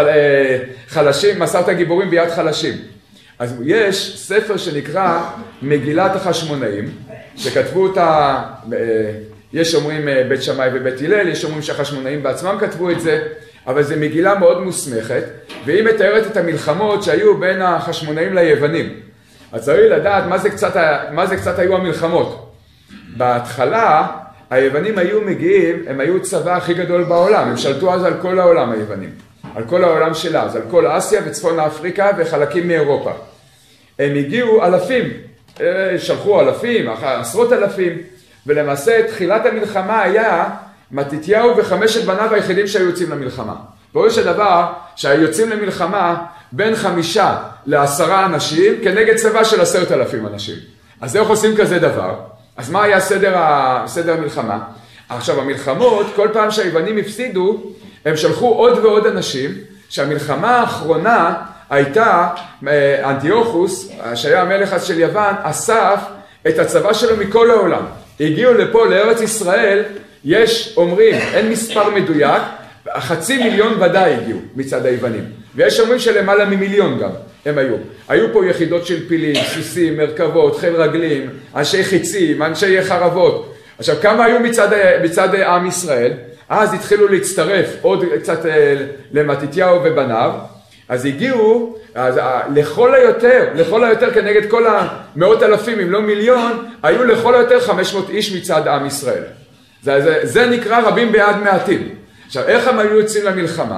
חלשים, מסרת גיבורים ביד חלשים? אז יש ספר שנקרא מגילת החשמונאים, שכתבו אותה, יש אומרים בית שמאי ובית הלל, יש אומרים שהחשמונאים בעצמם כתבו את זה, אבל זו מגילה מאוד מוסמכת, והיא מתארת את המלחמות שהיו בין החשמונאים ליוונים. אז צריך לדעת מה זה קצת היו המלחמות. בהתחלה, היוונים היו מגיעים, הם היו צבא הכי גדול בעולם, הם שלטו אז על כל העולם היוונים, על כל העולם של אז, על כל אסיה וצפון אפריקה וחלקים מאירופה. הם הגיעו אלפים, שלחו אלפים, עשרות אלפים, ולמעשה תחילת המלחמה היה מתתיהו ו5 בניו היחידים שהיו יוצאים למלחמה. פירוש הדבר שהיוצאים למלחמה בין 5 ל10 אנשים כנגד צבא של 10,000 אנשים. אז איך עושים כזה דבר? אז מה היה סדר המלחמה? עכשיו המלחמות, כל פעם שהיוונים הפסידו, הם שלחו עוד ועוד אנשים, שהמלחמה האחרונה הייתה, אנטיוכוס, שהיה המלך אז של יוון, אסף את הצבא שלו מכל העולם. הגיעו לפה לארץ ישראל יש אומרים, אין מספר מדויק, 500,000 ודאי הגיעו מצד היוונים, ויש אומרים שלמעלה מ1,000,000 גם הם היו. היו פה יחידות של פילים, סוסים, מרכבות, חיל רגלים, אנשי חיצים, אנשי חרבות. עכשיו, כמה היו מצד עם ישראל? אז התחילו להצטרף עוד קצת למתתיהו ובניו, אז הגיעו, אז לכל היותר כנגד כל המאות אלפים, אם לא 1,000,000, היו לכל היותר 500 איש מצד עם ישראל. זה נקרא רבים ביד מעטים. עכשיו, איך הם היו יוצאים למלחמה?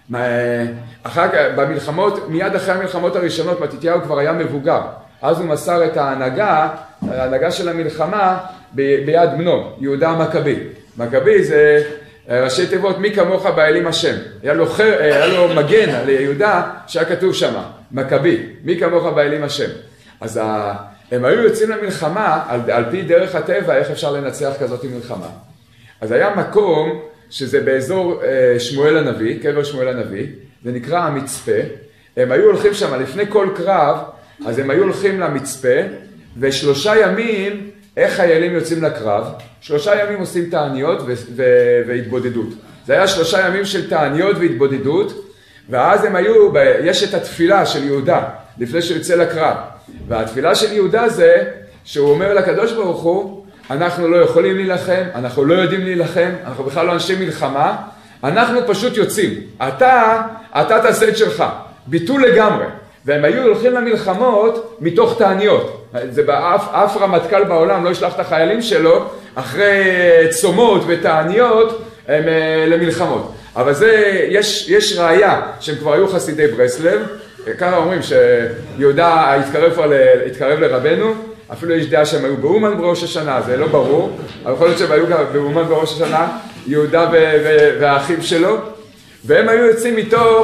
במלחמות, מיד אחרי המלחמות הראשונות, מתתיהו כבר היה מבוגר. אז הוא מסר את ההנהגה של המלחמה ביד בנו, יהודה המכבי. מכבי זה ראשי תיבות, מי כמוך באלים השם. היה לו מגן על יהודה שהיה כתוב שמה, מכבי, מי כמוך באלים השם. אז הם היו יוצאים למלחמה על פי דרך הטבע, איך אפשר לנצח כזאת מלחמה. אז היה מקום שזה באזור שמואל הנביא, קבר שמואל הנביא, זה נקרא המצפה. הם היו הולכים שם לפני כל קרב, אז הם היו הולכים למצפה, ו3 ימים, איך חיילים יוצאים לקרב? 3 ימים עושים תעניות והתבודדות. זה היה 3 ימים של תעניות והתבודדות, ואז הם היו, יש את התפילה של יהודה, לפני שהוא יוצא לקרב. והתפילה של יהודה זה, שהוא אומר לקדוש ברוך הוא, אנחנו לא יכולים להילחם, אנחנו לא יודעים להילחם, אנחנו בכלל לא אנשי מלחמה, אנחנו פשוט יוצאים. אתה תעשה את שלך, ביטול לגמרי. והם היו הולכים למלחמות מתוך תעניות. זה אף רמטכ"ל בעולם לא ישלח את החיילים שלו אחרי צומות ותעניות למלחמות. אבל יש ראיה שהם כבר היו חסידי ברסלב, ככה אומרים שיהודה התקרב לרבנו, אפילו יש דעה שהם היו באומן בראש השנה, זה לא ברור, אבל יכול להיות שהם היו גם באומן בראש השנה, יהודה והאחים שלו, והם היו יוצאים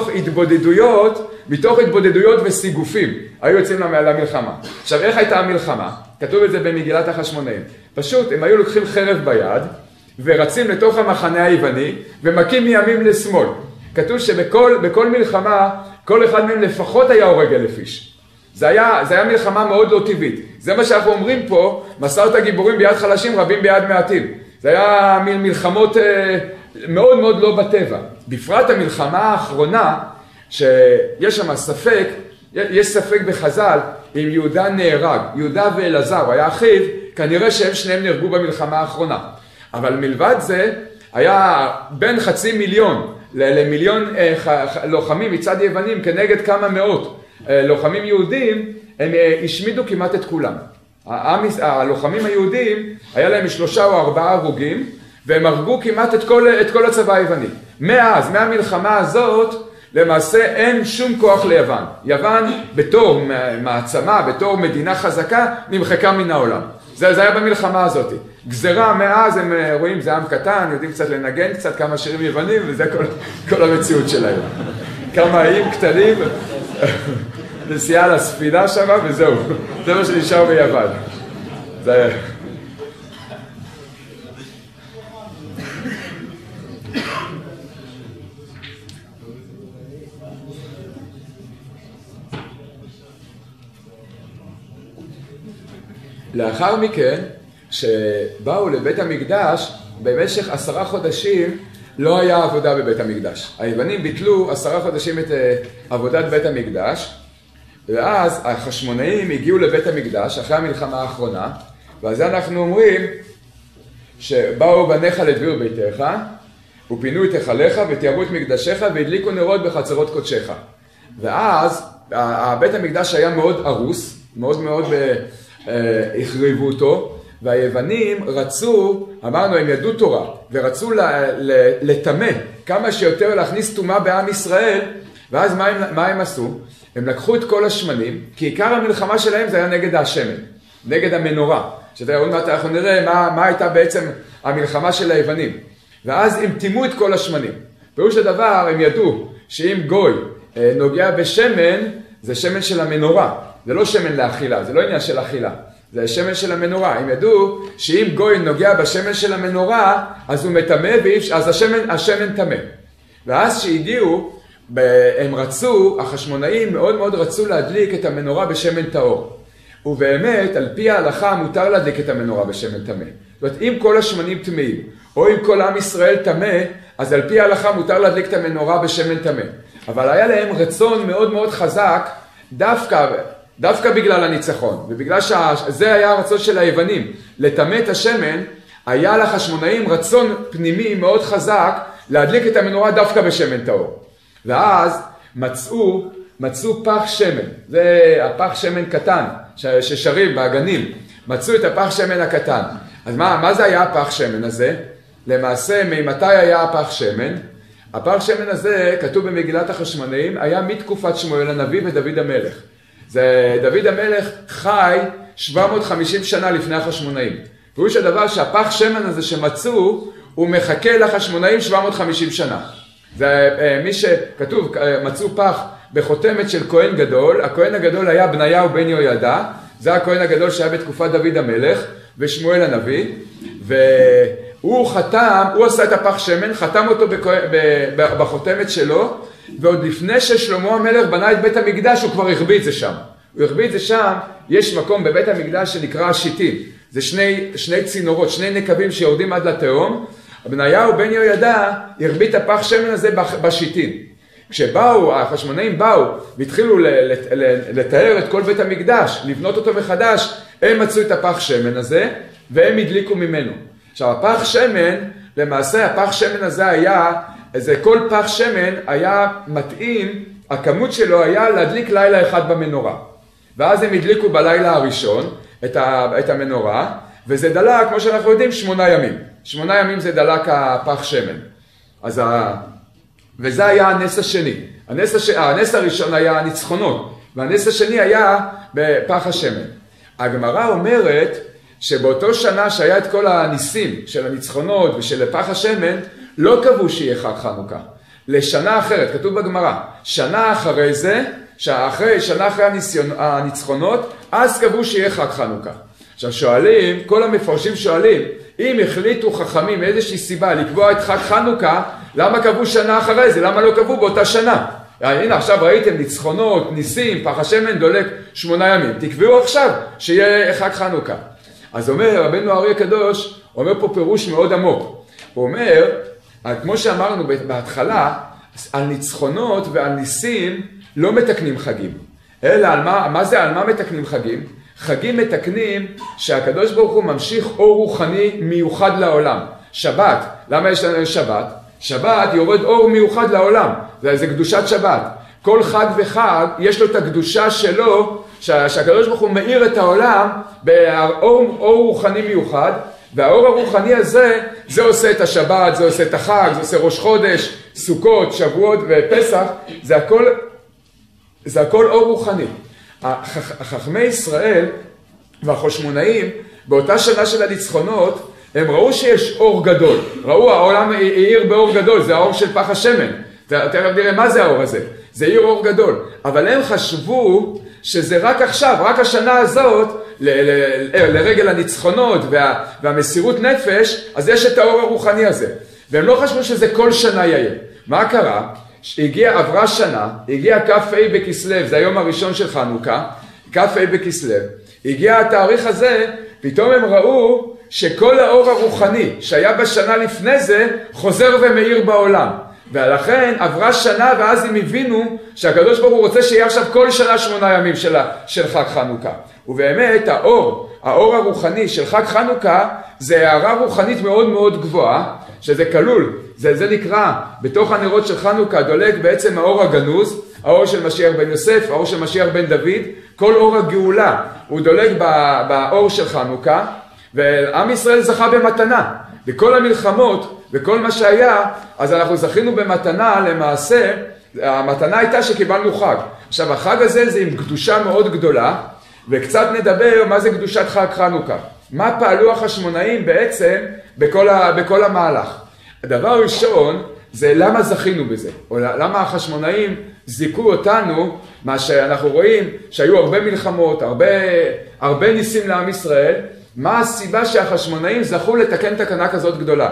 מתוך התבודדויות וסיגופים, היו יוצאים למלחמה. עכשיו, איך הייתה המלחמה? כתוב את זה במגילת החשמונאים. פשוט, הם היו לוקחים חרב ביד, ורצים לתוך המחנה היווני, ומכים מימין לשמאל. כתוב שבכל מלחמה, כל אחד מהם לפחות היה הורג 1,000 איש. זה היה מלחמה מאוד לא טבעית. זה מה שאנחנו אומרים פה, מסרת גיבורים ביד חלשים, רבים ביד מעטים. זה היה מלחמות מאוד מאוד לא בטבע. בפרט המלחמה האחרונה, שיש שם ספק, יש ספק בחז"ל, אם יהודה נהרג, יהודה ואלעזר, הוא היה אחיו, כנראה שהם שניהם נהרגו במלחמה האחרונה. אבל מלבד זה, היה בין 500,000 ל1,000,000 לוחמים מצד יוונים, כנגד כמה מאות לוחמים יהודים, הם השמידו כמעט את כולם. הלוחמים היהודים, היה להם 3 או 4 הרוגים, והם הרגו כמעט את כל הצבא היווני. מהמלחמה הזאת, למעשה אין שום כוח ליוון. יוון בתור מעצמה, בתור מדינה חזקה, נמחקה מן העולם. זה היה במלחמה הזאת. גזרה מאז, הם רואים, זה עם קטן, יודעים קצת לנגן, קצת כמה שירים יוונים, וזה כל המציאות שלהם. כמה איים קטנים, נסיעה לספינה שם, וזהו. זה מה שנשאר ביוון. זה... לאחר מכן, שבאו לבית המקדש, במשך 10 חודשים לא היה עבודה בבית המקדש. היוונים ביטלו 10 חודשים את עבודת בית המקדש, ואז החשמונאים הגיעו לבית המקדש אחרי המלחמה האחרונה, ואז אנחנו אומרים שבאו בניך לדביר ביתך, ופינו את היכליך ותיארו את מקדשיך והדליקו נרות בחצרות קודשך. ואז בית המקדש היה מאוד הרוס, מאוד מאוד החריבו אותו, והיוונים רצו, אמרנו, הם ידעו תורה, ורצו לטמא כמה שיותר, להכניס טומאה בעם ישראל, ואז מה הם עשו? הם לקחו את כל השמנים, כי עיקר המלחמה שלהם זה היה נגד השמן, נגד המנורה. עוד מעט אנחנו נראה מה הייתה בעצם המלחמה של היוונים. ואז הם טימו את כל השמנים. פירוש הדבר, הם ידעו שאם גוי נוגע בשמן, זה שמן של המנורה. זה לא שמן לאכילה, זה לא עניין של אכילה. זה השמן של המנורה. הם ידעו שאם גוי נוגע בשמן של המנורה, אז הוא מטמא, אז השמן טמא. ואז שהגיעו, הם רצו, החשמונאים מאוד מאוד רצו להדליק את המנורה בשמן טהור. ובאמת, על פי ההלכה מותר להדליק את המנורה בשמן טמא. זאת אומרת, אם כל השמנים טמאים, או אם כל עם ישראל טמא, אז על פי ההלכה מותר להדליק את המנורה בשמן טמא. אבל היה להם רצון מאוד מאוד חזק, דווקא בגלל הניצחון, ובגלל שזה היה הרצון של היוונים, לטמא את השמן, היה לחשמונאים רצון פנימי מאוד חזק, להדליק את המנורה דווקא בשמן טהור. ואז מצאו פח שמן, זה הפח שמן קטן, ששרים באגנים, מצאו את הפח שמן הקטן. אז מה זה היה הפח שמן הזה? למעשה, ממתי היה הפח שמן? הפח שמן הזה, כתוב במגילת החשמונאים, היה מתקופת שמואל הנביא ודוד המלך. דוד המלך חי 750 שנה לפני החשמונאים. פירוש הדבר שהפח שמן הזה שמצאו, הוא מחכה לחשמונאים 750 שנה. זה מי שכתוב, מצאו פח בחותמת של כהן גדול, הכהן הגדול היה בניהו בן יהוידע, זה הכהן הגדול שהיה בתקופת דוד המלך ושמואל הנביא, והוא עשה את הפח שמן, חתם אותו בחותמת שלו, ועוד לפני ששלמה המלך בנה את בית המקדש הוא כבר הרביא את זה שם. הוא הרביא את זה שם, יש מקום בבית המקדש שנקרא השיטים, זה שני צינורות, שני נקבים שיורדים עד לתהום, בניהו בן יהוידע הרביא את הפח שמן הזה בשיטים. כשבאו, החשמונאים באו והתחילו לתאר את כל בית המקדש, לבנות אותו מחדש, הם מצאו את הפח שמן הזה והם הדליקו ממנו. עכשיו הפח שמן, למעשה הפח שמן הזה היה, כל פח שמן היה מתאים, הכמות שלו היה להדליק לילה אחד במנורה. ואז הם הדליקו בלילה הראשון את המנורה, וזה דלק, כמו שאנחנו יודעים, 8 ימים. 8 ימים זה דלק הפח שמן. וזה היה הנס השני. הנס הראשון היה הניצחונות, והנס השני היה בפח השמן. הגמרא אומרת שבאותו שנה שהיה את כל הניסים של הניצחונות ושל פח השמן, לא קבעו שיהיה חג חנוכה. לשנה אחרת, כתוב בגמרא, שנה אחרי זה, שנה אחרי הניצחונות, אז קבעו שיהיה חג חנוכה. עכשיו שואלים, כל המפרשים שואלים, אם החליטו חכמים מאיזושהי סיבה לקבוע את חג חנוכה, למה קבעו שנה אחרי זה? למה לא קבעו באותה שנה? הנה עכשיו ראיתם ניצחונות, ניסים, פח השמן דולק 8 ימים. תקבעו עכשיו שיהיה חג חנוכה. אז אומר רבנו האר"י הקדוש, אומר פה פירוש מאוד עמוק. הוא אומר, כמו שאמרנו בהתחלה, על ניצחונות ועל ניסים לא מתקנים חגים. אלא על מה מתקנים חגים? חגים מתקנים שהקדוש ברוך הוא ממשיך אור רוחני מיוחד לעולם. שבת, למה יש לנו שבת? שבת יורד אור מיוחד לעולם, זה קדושת שבת. כל חג וחג יש לו את הקדושה שלו, שהקדוש ברוך הוא מאיר את העולם באור רוחני מיוחד, והאור הרוחני הזה, זה עושה את השבת, זה עושה את החג, זה עושה ראש חודש, סוכות, שבועות ופסח, זה הכל אור רוחני. חכמי ישראל והחשמונאים, באותה שנה של הניצחונות, הם ראו שיש אור גדול. ראו, העולם האיר באור גדול, זה האור של פח השמן. תכף נראה מה זה האור הזה. זה עיר אור גדול. אבל הם חשבו שזה רק עכשיו, רק השנה הזאת, לרגל הניצחונות והמסירות נפש, אז יש את האור הרוחני הזה. והם לא חשבו שזה כל שנה יהיה. מה קרה? עברה שנה, הגיע כ"ה בכסלו, זה היום הראשון של חנוכה, כ"ה בכסלו, הגיע התאריך הזה, פתאום הם ראו שכל האור הרוחני שהיה בשנה לפני זה, חוזר ומאיר בעולם. ולכן עברה שנה ואז הם הבינו שהקדוש ברוך הוא רוצה שיהיה עכשיו כל שנה 8 ימים של חג חנוכה. ובאמת האור הרוחני של חג חנוכה זה הערה רוחנית מאוד מאוד גבוהה, שזה כלול, זה נקרא בתוך הנרות של חנוכה דולק בעצם האור הגנוז, האור של משיח בן יוסף, האור של משיח בן דוד, כל אור הגאולה הוא דולק באור של חנוכה, ועם ישראל זכה במתנה, בכל המלחמות וכל מה שהיה, אז אנחנו זכינו במתנה, למעשה המתנה הייתה שקיבלנו חג. עכשיו החג הזה זה עם קדושה מאוד גדולה, וקצת נדבר מה זה קדושת חג חנוכה. מה פעלו החשמונאים בעצם בכל המהלך. הדבר הראשון זה למה זכינו בזה, או למה החשמונאים זיכו אותנו, מה שאנחנו רואים שהיו הרבה מלחמות, הרבה ניסים לעם ישראל, מה הסיבה שהחשמונאים זכו לתקן תקנה כזאת גדולה,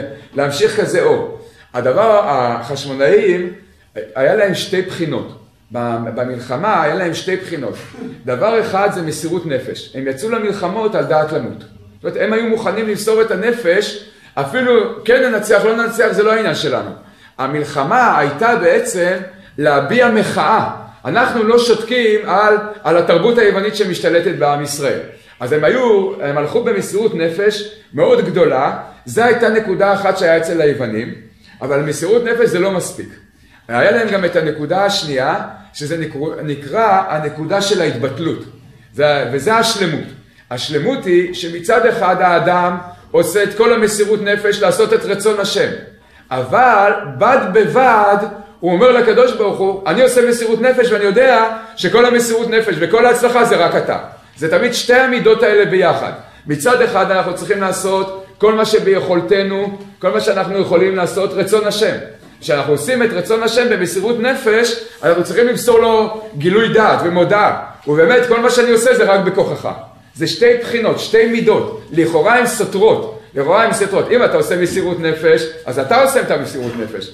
להמשיך כזה אור. החשמונאים היה להם 2 בחינות. במלחמה היה להם שתי בחינות. דבר אחד זה מסירות נפש. הם יצאו למלחמות על דעת למות. זאת אומרת, הם היו מוכנים למסור את הנפש, אפילו כן ננצח, לא ננצח, זה לא העניין שלנו. המלחמה הייתה בעצם להביע מחאה. אנחנו לא שותקים על התרבות היוונית שמשתלטת בעם ישראל. אז הם הלכו במסירות נפש מאוד גדולה. זו הייתה נקודה אחת שהיה אצל היוונים, אבל מסירות נפש זה לא מספיק. היה להם גם את הנקודה השנייה, שזה נקרא הנקודה של ההתבטלות. וזה השלמות. השלמות היא שמצד אחד האדם עושה את כל המסירות נפש לעשות את רצון השם. אבל בד בבד הוא אומר לקדוש ברוך הוא, אני עושה מסירות נפש ואני יודע שכל המסירות נפש וכל ההצלחה זה רק אתה. זה תמיד שתי המידות האלה ביחד. מצד אחד אנחנו צריכים לעשות כל מה שביכולתנו, כל מה שאנחנו יכולים לעשות רצון השם. כשאנחנו עושים את רצון השם במסירות נפש, אנחנו צריכים למסור לו גילוי דעת ומודעה. ובאמת כל מה שאני עושה זה רק בכוחך. זה שתי בחינות, שתי מידות. לכאורה הן סותרות. אם אתה עושה מסירות נפש, אז אתה עושה את המסירות נפש.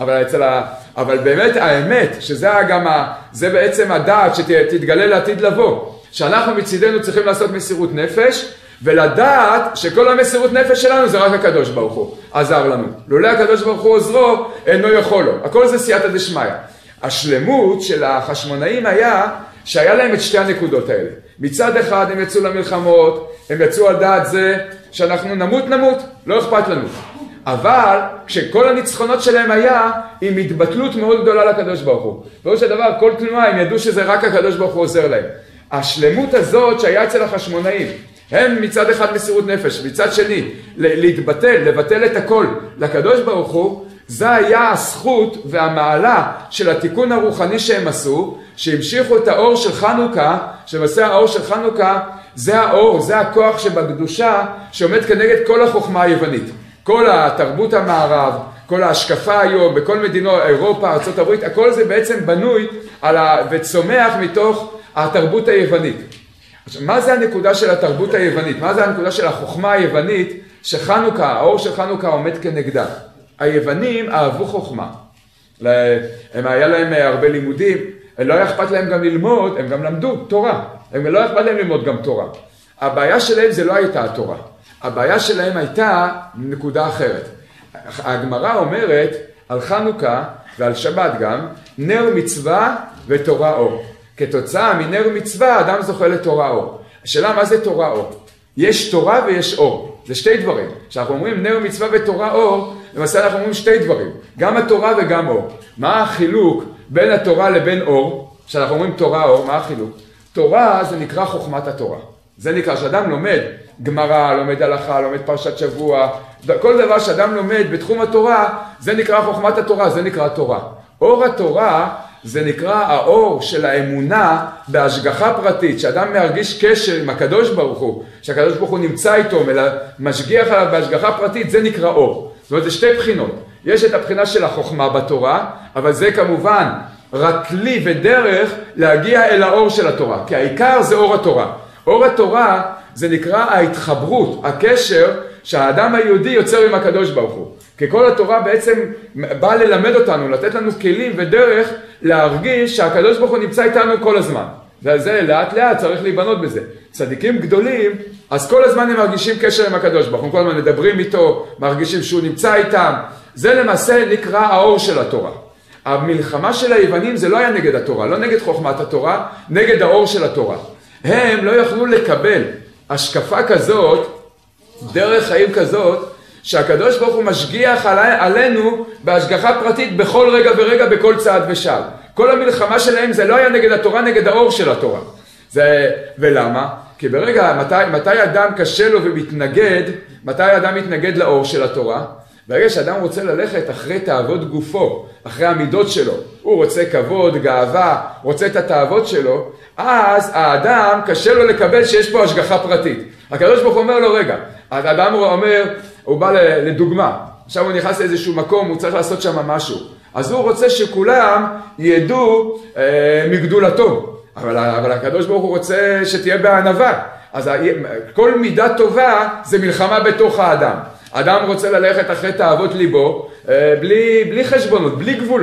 אבל באמת האמת, זה בעצם הדעת שתתגלה לעתיד לבוא. שאנחנו מצידנו צריכים לעשות מסירות נפש, ולדעת שכל המסירות נפש שלנו זה רק הקדוש ברוך הוא עזר לנו. לולא הקדוש ברוך הוא עוזרו, אינו יכול לו. הכל זה סייעתא דשמיא. השלמות של החשמונאים היה שהיה להם את שתי הנקודות האלה. מצד אחד הם יצאו למלחמות, הם יצאו על דעת זה שאנחנו נמות, לא אכפת לנו. אבל כשכל הניצחונות שלהם היה עם התבטלות מאוד גדולה לקדוש ברוך הוא. בראש הדבר, כל תנועה הם ידעו שזה רק הקדוש ברוך הוא עוזר להם. השלמות הזאת שהיה אצל החשמונאים, הם מצד אחד מסירות נפש, מצד שני לבטל את הכל לקדוש ברוך הוא, זה היה הזכות והמעלה של התיקון הרוחני שהם עשו, שהמשיכו את האור של חנוכה, שמעשה האור של חנוכה זה האור, זה הכוח שבקדושה שעומד כנגד כל החוכמה היוונית. כל התרבות המערב, כל ההשקפה היום, בכל מדינות אירופה, ארצות הברית, הכל זה בעצם בנוי וצומח מתוך התרבות היוונית. עכשיו, מה זה הנקודה של התרבות היוונית? מה זה הנקודה של החוכמה היוונית שחנוכה, האור של חנוכה עומד כנגדה? היוונים אהבו חוכמה. היה להם הרבה לימודים, לא היה אכפת להם גם ללמוד, הם גם למדו תורה. הם לא אכפת להם ללמוד גם תורה. הבעיה שלהם זה לא הייתה התורה. הבעיה שלהם הייתה נקודה אחרת. הגמרא אומרת על חנוכה ועל שבת גם, נר מצווה ותורה אור. כתוצאה מנר מצווה אדם זוכה לתורה אור. השאלה מה זה תורה אור? יש תורה ויש אור. זה שתי דברים. כשאנחנו אומרים נר מצווה ותורה אור, למעשה אנחנו אומרים שתי דברים. גם התורה וגם אור. מה החילוק בין התורה לבין אור? כשאנחנו אומרים תורה אור, מה החילוק? תורה זה נקרא חוכמת התורה. זה נקרא שאדם לומד גמרא, לומד הלכה, לומד פרשת שבוע. כל דבר שאדם לומד בתחום התורה, זה נקרא חוכמת התורה, זה נקרא תורה. אור התורה זה נקרא האור של האמונה בהשגחה פרטית, שאדם מרגיש קשר עם הקדוש ברוך הוא, שהקדוש ברוך הוא נמצא איתו, משגיח עליו בהשגחה פרטית, זה נקרא אור. זאת אומרת, זה שתי בחינות. יש את הבחינה של החוכמה בתורה, אבל זה כמובן רק כלי ודרך להגיע אל האור של התורה, כי העיקר זה אור התורה. אור התורה זה נקרא ההתחברות, הקשר שהאדם היהודי יוצר עם הקדוש ברוך הוא. כי כל התורה בעצם באה ללמד אותנו, לתת לנו כלים ודרך להרגיש שהקדוש ברוך הוא נמצא איתנו כל הזמן. וזה לאט לאט צריך להיבנות בזה. צדיקים גדולים, אז כל הזמן הם מרגישים קשר עם הקדוש ברוך הוא. כל הזמן מדברים איתו, מרגישים שהוא נמצא איתם. זה למעשה נקרא האור של התורה. המלחמה של היוונים זה לא היה נגד התורה, לא נגד חוכמת התורה, נגד האור של התורה. הם לא יכלו לקבל השקפה כזאת, דרך חיים כזאת, שהקדוש ברוך הוא משגיח עלינו בהשגחה פרטית בכל רגע ורגע, בכל צעד ושעל. כל המלחמה שלהם זה לא היה נגד התורה, נגד האור של התורה. ולמה? כי ברגע, מתי אדם קשה לו ומתנגד, מתי אדם מתנגד לאור של התורה? ברגע שאדם רוצה ללכת אחרי תאוות גופו, אחרי המידות שלו, הוא רוצה כבוד, גאווה, רוצה את התאוות שלו, אז האדם קשה לו לקבל שיש פה השגחה פרטית. הקדוש ברוך הוא אומר לו, רגע, האדם אומר, הוא בא לדוגמה, עכשיו הוא נכנס לאיזשהו מקום, הוא צריך לעשות שם משהו. אז הוא רוצה שכולם ידעו מגדולתו, אבל הקדוש ברוך הוא רוצה שתהיה בענווה. אז כל מידה טובה זה מלחמה בתוך האדם. האדם רוצה ללכת אחרי תאוות ליבו, בלי חשבונות, בלי גבולות.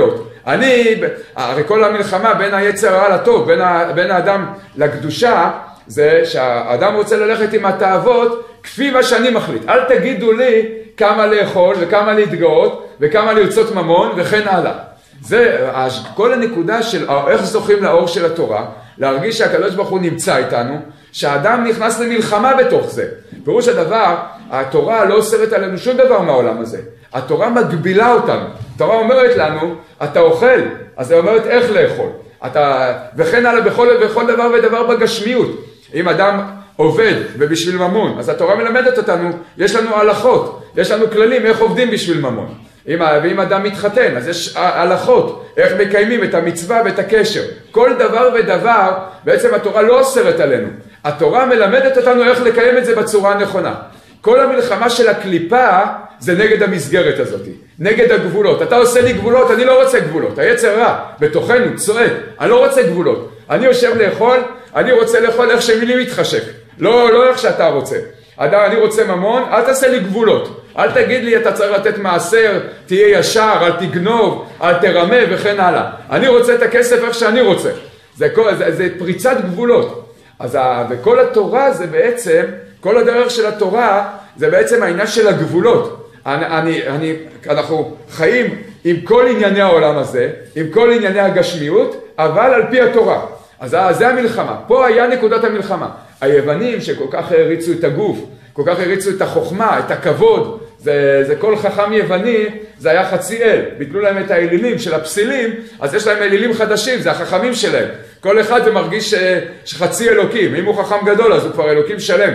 הרי כל המלחמה בין היצר הרע לטוב, בין האדם לקדושה, זה שהאדם רוצה ללכת עם התאוות כפי מה שאני מחליט. אל תגידו לי כמה לאכול וכמה להתגאות וכמה לרצות ממון וכן הלאה. זה כל הנקודה של איך זוכים לאור של התורה, להרגיש שהקדוש ברוך הוא נמצא איתנו, שהאדם נכנס למלחמה בתוך זה. פירוש הדבר, התורה לא אוסרת עלינו שום דבר מהעולם הזה. התורה מגבילה אותנו. התורה אומרת לנו, אתה אוכל, אז היא אומרת איך לאכול. וכן הלאה בכל דבר ודבר בגשמיות. אם אדם עובד ובשביל ממון, אז התורה מלמדת אותנו, יש לנו הלכות, יש לנו כללים איך עובדים בשביל ממון. ואם אדם מתחתן, אז יש הלכות, איך מקיימים את המצווה ואת הקשר. כל דבר ודבר, בעצם התורה לא אוסרת עלינו. התורה מלמדת אותנו איך לקיים את זה בצורה הנכונה. כל המלחמה של הקליפה זה נגד המסגרת הזאת, נגד הגבולות. אתה עושה לי גבולות, אני לא רוצה גבולות. היצר רע בתוכנו צועק, אני לא רוצה גבולות. אני יושב לאכול, אני רוצה לאכול איך שמילי מתחשק. לא איך שאתה רוצה. אני רוצה ממון, אל תעשה לי גבולות. אל תגיד לי אתה צריך לתת מעשר, תהיה ישר, אל תגנוב, אל תרמה וכן הלאה. אני רוצה את הכסף איך שאני רוצה. זה פריצת גבולות. וכל התורה זה בעצם, כל הדרך של התורה זה בעצם העניין של הגבולות. אנחנו חיים עם כל ענייני העולם הזה, עם כל ענייני הגשמיות, אבל על פי התורה. אז זה המלחמה. פה היה נקודת המלחמה. היוונים שכל כך הריצו את הגוף, כל כך הריצו את החוכמה, את הכבוד, זה כל חכם יווני, זה היה חצי אל. ביטלו להם את האלילים של הפסילים, אז יש להם אלילים חדשים, זה החכמים שלהם. כל אחד זה מרגיש שחצי אלוקים. אם הוא חכם גדול, אז הוא כבר אלוקים שלם,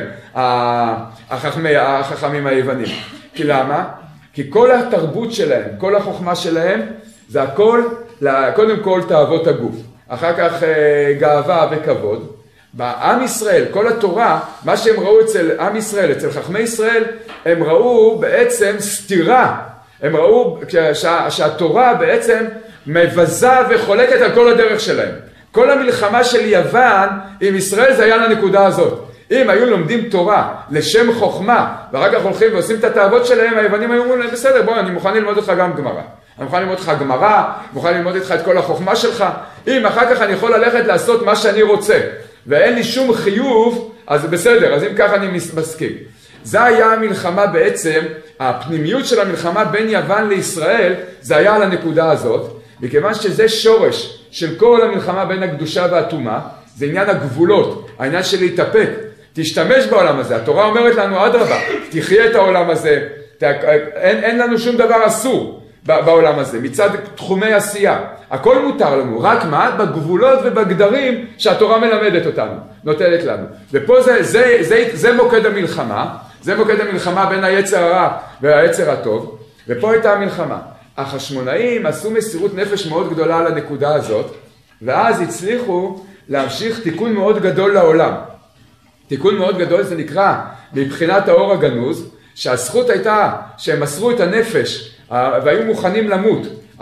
החכמים היוונים. כי למה? כי כל התרבות שלהם, כל החוכמה שלהם, זה הכל, קודם כל תאוות הגוף. אחר כך גאווה וכבוד. בעם ישראל, כל התורה, מה שהם ראו אצל עם ישראל, אצל חכמי ישראל, הם ראו בעצם סתירה. הם ראו שהתורה בעצם מבזה וחולקת על כל הדרך שלהם. כל המלחמה של יוון עם ישראל זה היה לנקודה הזאת. אם היו לומדים תורה לשם חוכמה, ואחר כך הולכים ועושים את התאוות שלהם, היוונים היו אומרים להם, בסדר, בוא, אני מוכן ללמוד אותך גם גמרא. אני מוכן ללמוד אותך גמרא, מוכן ללמוד איתך את כל החוכמה שלך. אם אחר כך אני יכול ללכת לעשות מה שאני רוצה, ואין לי שום חיוב, אז בסדר, אז אם ככה אני מסכים. זה היה המלחמה בעצם, הפנימיות של המלחמה בין יוון לישראל, זה היה על הנקודה הזאת, מכיוון שזה שורש של כל המלחמה בין הקדושה והטומאה, זה עניין הגבולות, העניין של להתאפק, תשתמש בעולם הזה. התורה אומרת לנו, אדרבה, תחיה את העולם הזה, אין לנו שום דבר אסור בעולם הזה, מצד תחומי עשייה. הכל מותר לנו, רק מה? בגבולות ובגדרים שהתורה מלמדת אותנו, נותנת לנו. ופה זה מוקד המלחמה, זה מוקד המלחמה בין היצר הרע והיצר הטוב, ופה הייתה המלחמה. החשמונאים עשו מסירות נפש מאוד גדולה על הנקודה הזאת, ואז הצליחו להמשיך תיקון מאוד גדול לעולם. תיקון מאוד גדול זה נקרא מבחינת האור הגנוז, שהזכות הייתה שהם מסרו את הנפש והיו מוכנים למות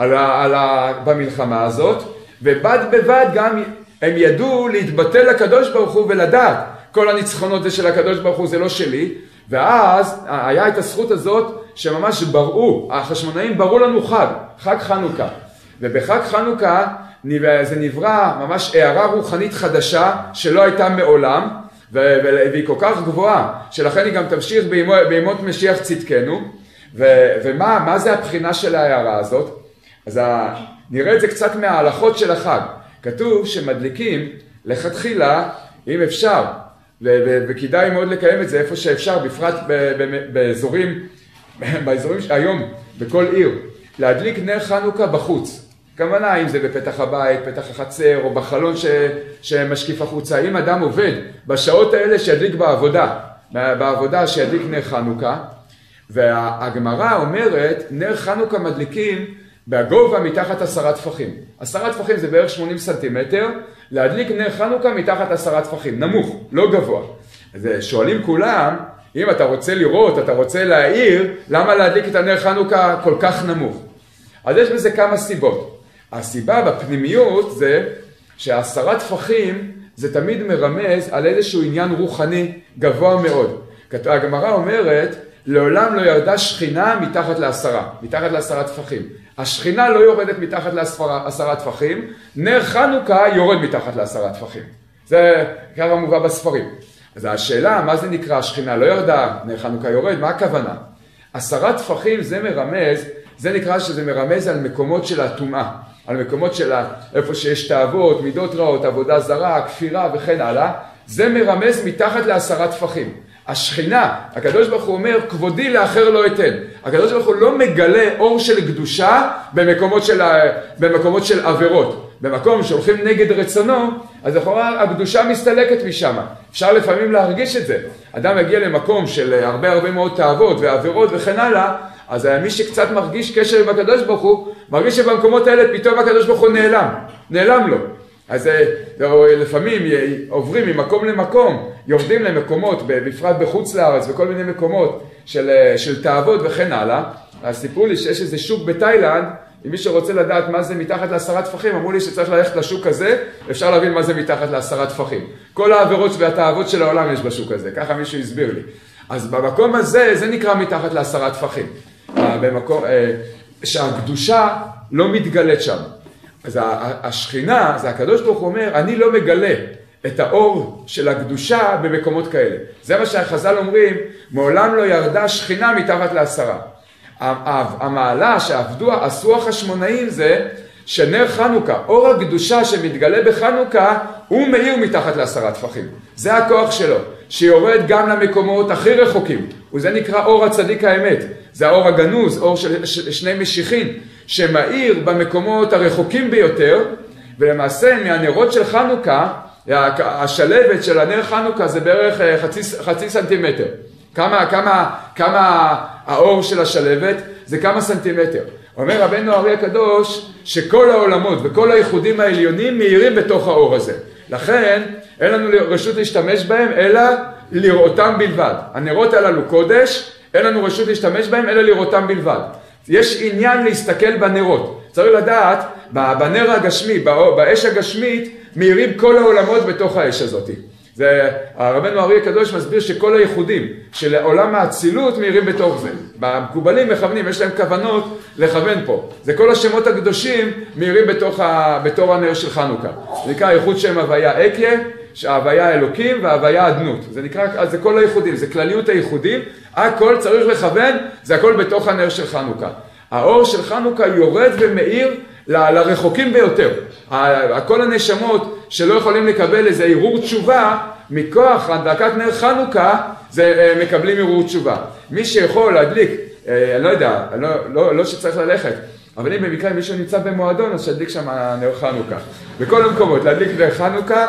במלחמה הזאת, ובד בבד גם הם ידעו להתבטל לקדוש ברוך הוא ולדעת כל הניצחונות זה של הקדוש ברוך הוא, זה לא שלי. ואז היה את הזכות הזאת שממש בראו, החשמונאים בראו לנו חג חנוכה, ובחג חנוכה זה נברא ממש הערה רוחנית חדשה שלא הייתה מעולם, והיא כל כך גבוהה שלכן היא גם תמשיך בימות משיח צדקנו. ומה זה הבחינה של ההערה הזאת? אז נראה את זה קצת מההלכות של החג. כתוב שמדליקים לכתחילה, אם אפשר, וכדאי מאוד לקיים את זה איפה שאפשר, בפרט באזורים היום, בכל עיר, להדליק נר חנוכה בחוץ. כמובן, אם זה בפתח הבית, פתח החצר, או בחלון שמשקיף החוצה. אם אדם עובד בשעות האלה שידליק בעבודה שידליק נר חנוכה, והגמרא אומרת, נר חנוכה מדליקים בגובה מתחת 10 טפחים. 10 טפחים זה בערך 80 סנטימטר, להדליק נר חנוכה מתחת 10 טפחים, נמוך, לא גבוה. אז שואלים כולם, אם אתה רוצה לראות, אתה רוצה להעיר, למה להדליק את הנר חנוכה כל כך נמוך? אז יש בזה כמה סיבות. הסיבה בפנימיות זה ש10 טפחים זה תמיד מרמז על איזשהו עניין רוחני גבוה מאוד. הגמרא אומרת, לעולם לא ירדה שכינה מתחת ל10 טפחים. השכינה לא יורדת מתחת ל10 טפחים, נר חנוכה יורד מתחת ל10 טפחים. זה ככה מובא בספרים. אז השאלה, מה זה נקרא השכינה לא ירדה, נר חנוכה יורד, מה הכוונה? 10 טפחים זה מרמז, זה נקרא שזה מרמז על מקומות של הטומאה, על מקומות של איפה שיש תאוות, מידות רעות, עבודה זרה, כפירה וכן הלאה, זה מרמז מתחת ל10 טפחים. השכינה, הקדוש ברוך הוא אומר, כבודי לאחר לא אתן. הקדוש ברוך הוא לא מגלה אור של קדושה במקומות של עבירות. במקום שהולכים נגד רצונו, אז לכאורה הקדושה מסתלקת משם. אפשר לפעמים להרגיש את זה. אדם מגיע למקום של הרבה מאוד תאוות ועבירות וכן הלאה, אז מי שקצת מרגיש קשר עם הקדוש ברוך הוא, מרגיש שבמקומות האלה פתאום הקדוש ברוך הוא נעלם לו. אז לפעמים עוברים ממקום למקום, יורדים למקומות, בפרט בחוץ לארץ וכל מיני מקומות של תאוות וכן הלאה. אז סיפרו לי שיש איזה שוק בתאילנד, אם מי שרוצה לדעת מה זה מתחת ל10 טפחים, אמרו לי שצריך ללכת לשוק הזה, אפשר להבין מה זה מתחת ל10 טפחים. כל העבירות והתאוות של העולם יש בשוק הזה, ככה מישהו הסביר לי. אז במקום הזה, זה נקרא מתחת ל10 טפחים. במקום שהקדושה לא מתגלית שם. אז השכינה, זה הקדוש ברוך הוא אומר, אני לא מגלה את האור של הקדושה במקומות כאלה. זה מה שהחז"ל אומרים, מעולם לא ירדה שכינה מתחת ל10. המעלה שעשו החשמונאים זה שנר חנוכה, אור הקדושה שמתגלה בחנוכה, הוא מאיר מתחת ל10 טפחים. זה הכוח שלו, שיורד גם למקומות הכי רחוקים. וזה נקרא אור הצדיק האמת. זה האור הגנוז, אור של שני משיחים, שמאיר במקומות הרחוקים ביותר, ולמעשה מהנרות של חנוכה, השלבת של הנר חנוכה זה בערך חצי סנטימטר. כמה האור של השלבת? זה כמה סנטימטר. אומר רבנו הארי הקדוש שכל העולמות וכל הייחודים העליונים מאירים בתוך האור הזה. לכן אין לנו רשות להשתמש בהם אלא לראותם בלבד. הנרות הללו קודש, אין לנו רשות להשתמש בהם אלא לראותם בלבד. יש עניין להסתכל בנרות. צריך לדעת, בנר הגשמי, באש הגשמית, מאירים כל העולמות בתוך האש הזאת. זה, רבנו הארי הקדוש מסביר שכל הייחודים של עולם האצילות מאירים בתוך זה. במקובלים מכוונים, יש להם כוונות לכוון פה. זה כל השמות הקדושים מאירים בתור הנר של חנוכה. זה נקרא ייחוד שם הוויה אקיה, שההוויה האלוקים וההוויה אדנות. זה נקרא, זה כל הייחודים, זה כלליות הייחודים. הכל צריך לכוון, זה הכל בתוך הנר של חנוכה. האור של חנוכה יורד ומאיר לרחוקים ביותר. כל הנשמות שלא יכולים לקבל איזה ערעור תשובה, מכוח הדלקת נר חנוכה, זה מקבלים ערעור תשובה. מי שיכול להדליק, אני לא יודע, לא שצריך ללכת, אבל אם במקרה מישהו נמצא במועדון, אז שידליק שם נר חנוכה. בכל המקומות, להדליק נר חנוכה,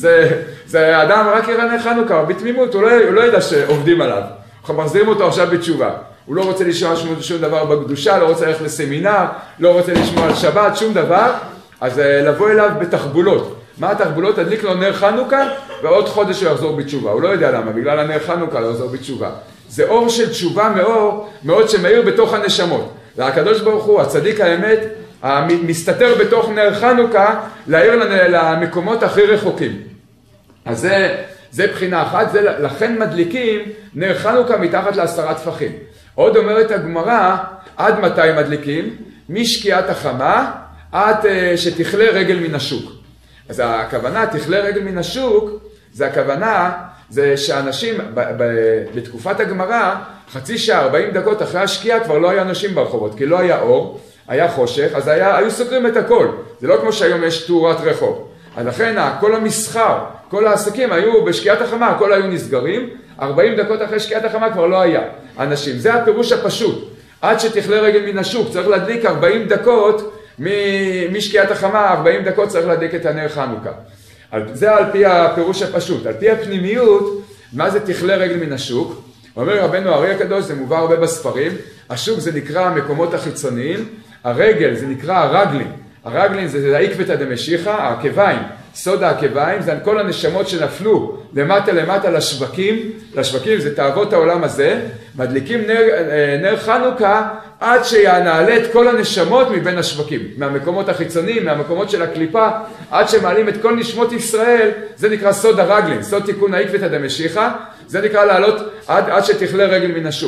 זה אדם רק יראה נר חנוכה, בתמימות, הוא לא ידע שעובדים עליו. אנחנו מחזירים אותו עכשיו בתשובה. הוא לא רוצה לשמוע שום דבר בקדושה, לא רוצה ללכת לסמינר, לא רוצה לשמוע על שבת, שום דבר. אז לבוא אליו בתחבולות. מה התחבולות? תדליק לו נר חנוכה, ועוד חודש הוא יחזור בתשובה. הוא לא יודע למה, בגלל הנר חנוכה לא יחזור בתשובה. זה אור של תשובה מאוד שמאיר בתוך הנשמות. והקדוש ברוך הוא, הצדיק האמת, מסתתר בתוך נר חנוכה, להאיר למקומות הכי רחוקים. אז זה בחינה אחת, לכן מדליקים נר חנוכה מתחת ל10 טפחים. עוד אומרת הגמרא, עד מתי מדליקים? משקיעת החמה, עד שתכלה רגל מן השוק. אז הכוונה, תכלה רגל מן השוק, זה הכוונה, זה שאנשים בתקופת הגמרא, חצי שעה, 40 דקות אחרי השקיעה, כבר לא היה אנשים ברחובות, כי לא היה אור, היה חושך, אז היו סוגרים את הכל. זה לא כמו שהיום יש תאורת רחוב. אז לכן, כל המסחר, כל העסקים היו בשקיעת החמה, הכל היו נסגרים, 40 דקות אחרי שקיעת החמה כבר לא היה אנשים. זה הפירוש הפשוט. עד שתכלה רגל מן השוק, צריך להדליק 40 דקות, משקיעת החמה, 40 דקות צריך להדליק את הנר חנוכה. זה על פי הפירוש הפשוט. על פי הפנימיות, מה זה תכלה רגל מן השוק? אומר רבנו הארי הקדוש, זה מובא הרבה בספרים, השוק זה נקרא המקומות החיצוניים, הרגל זה נקרא הרגלים. הרגלים זה העקבתא דמשיחא, העקביים, סוד העקביים, זה כל הנשמות שנפלו למטה לשווקים, זה תאוות העולם הזה, מדליקים נר חנוכה עד שינעלה את כל הנשמות מבין השווקים, מהמקומות החיצוניים, מהמקומות של הקליפה, עד שמעלים את כל נשמות ישראל, זה נקרא סוד הרגלים, סוד תיקון העקבתא דמשיחא, זה נקרא לעלות עד שתכלה רגל מן השוק.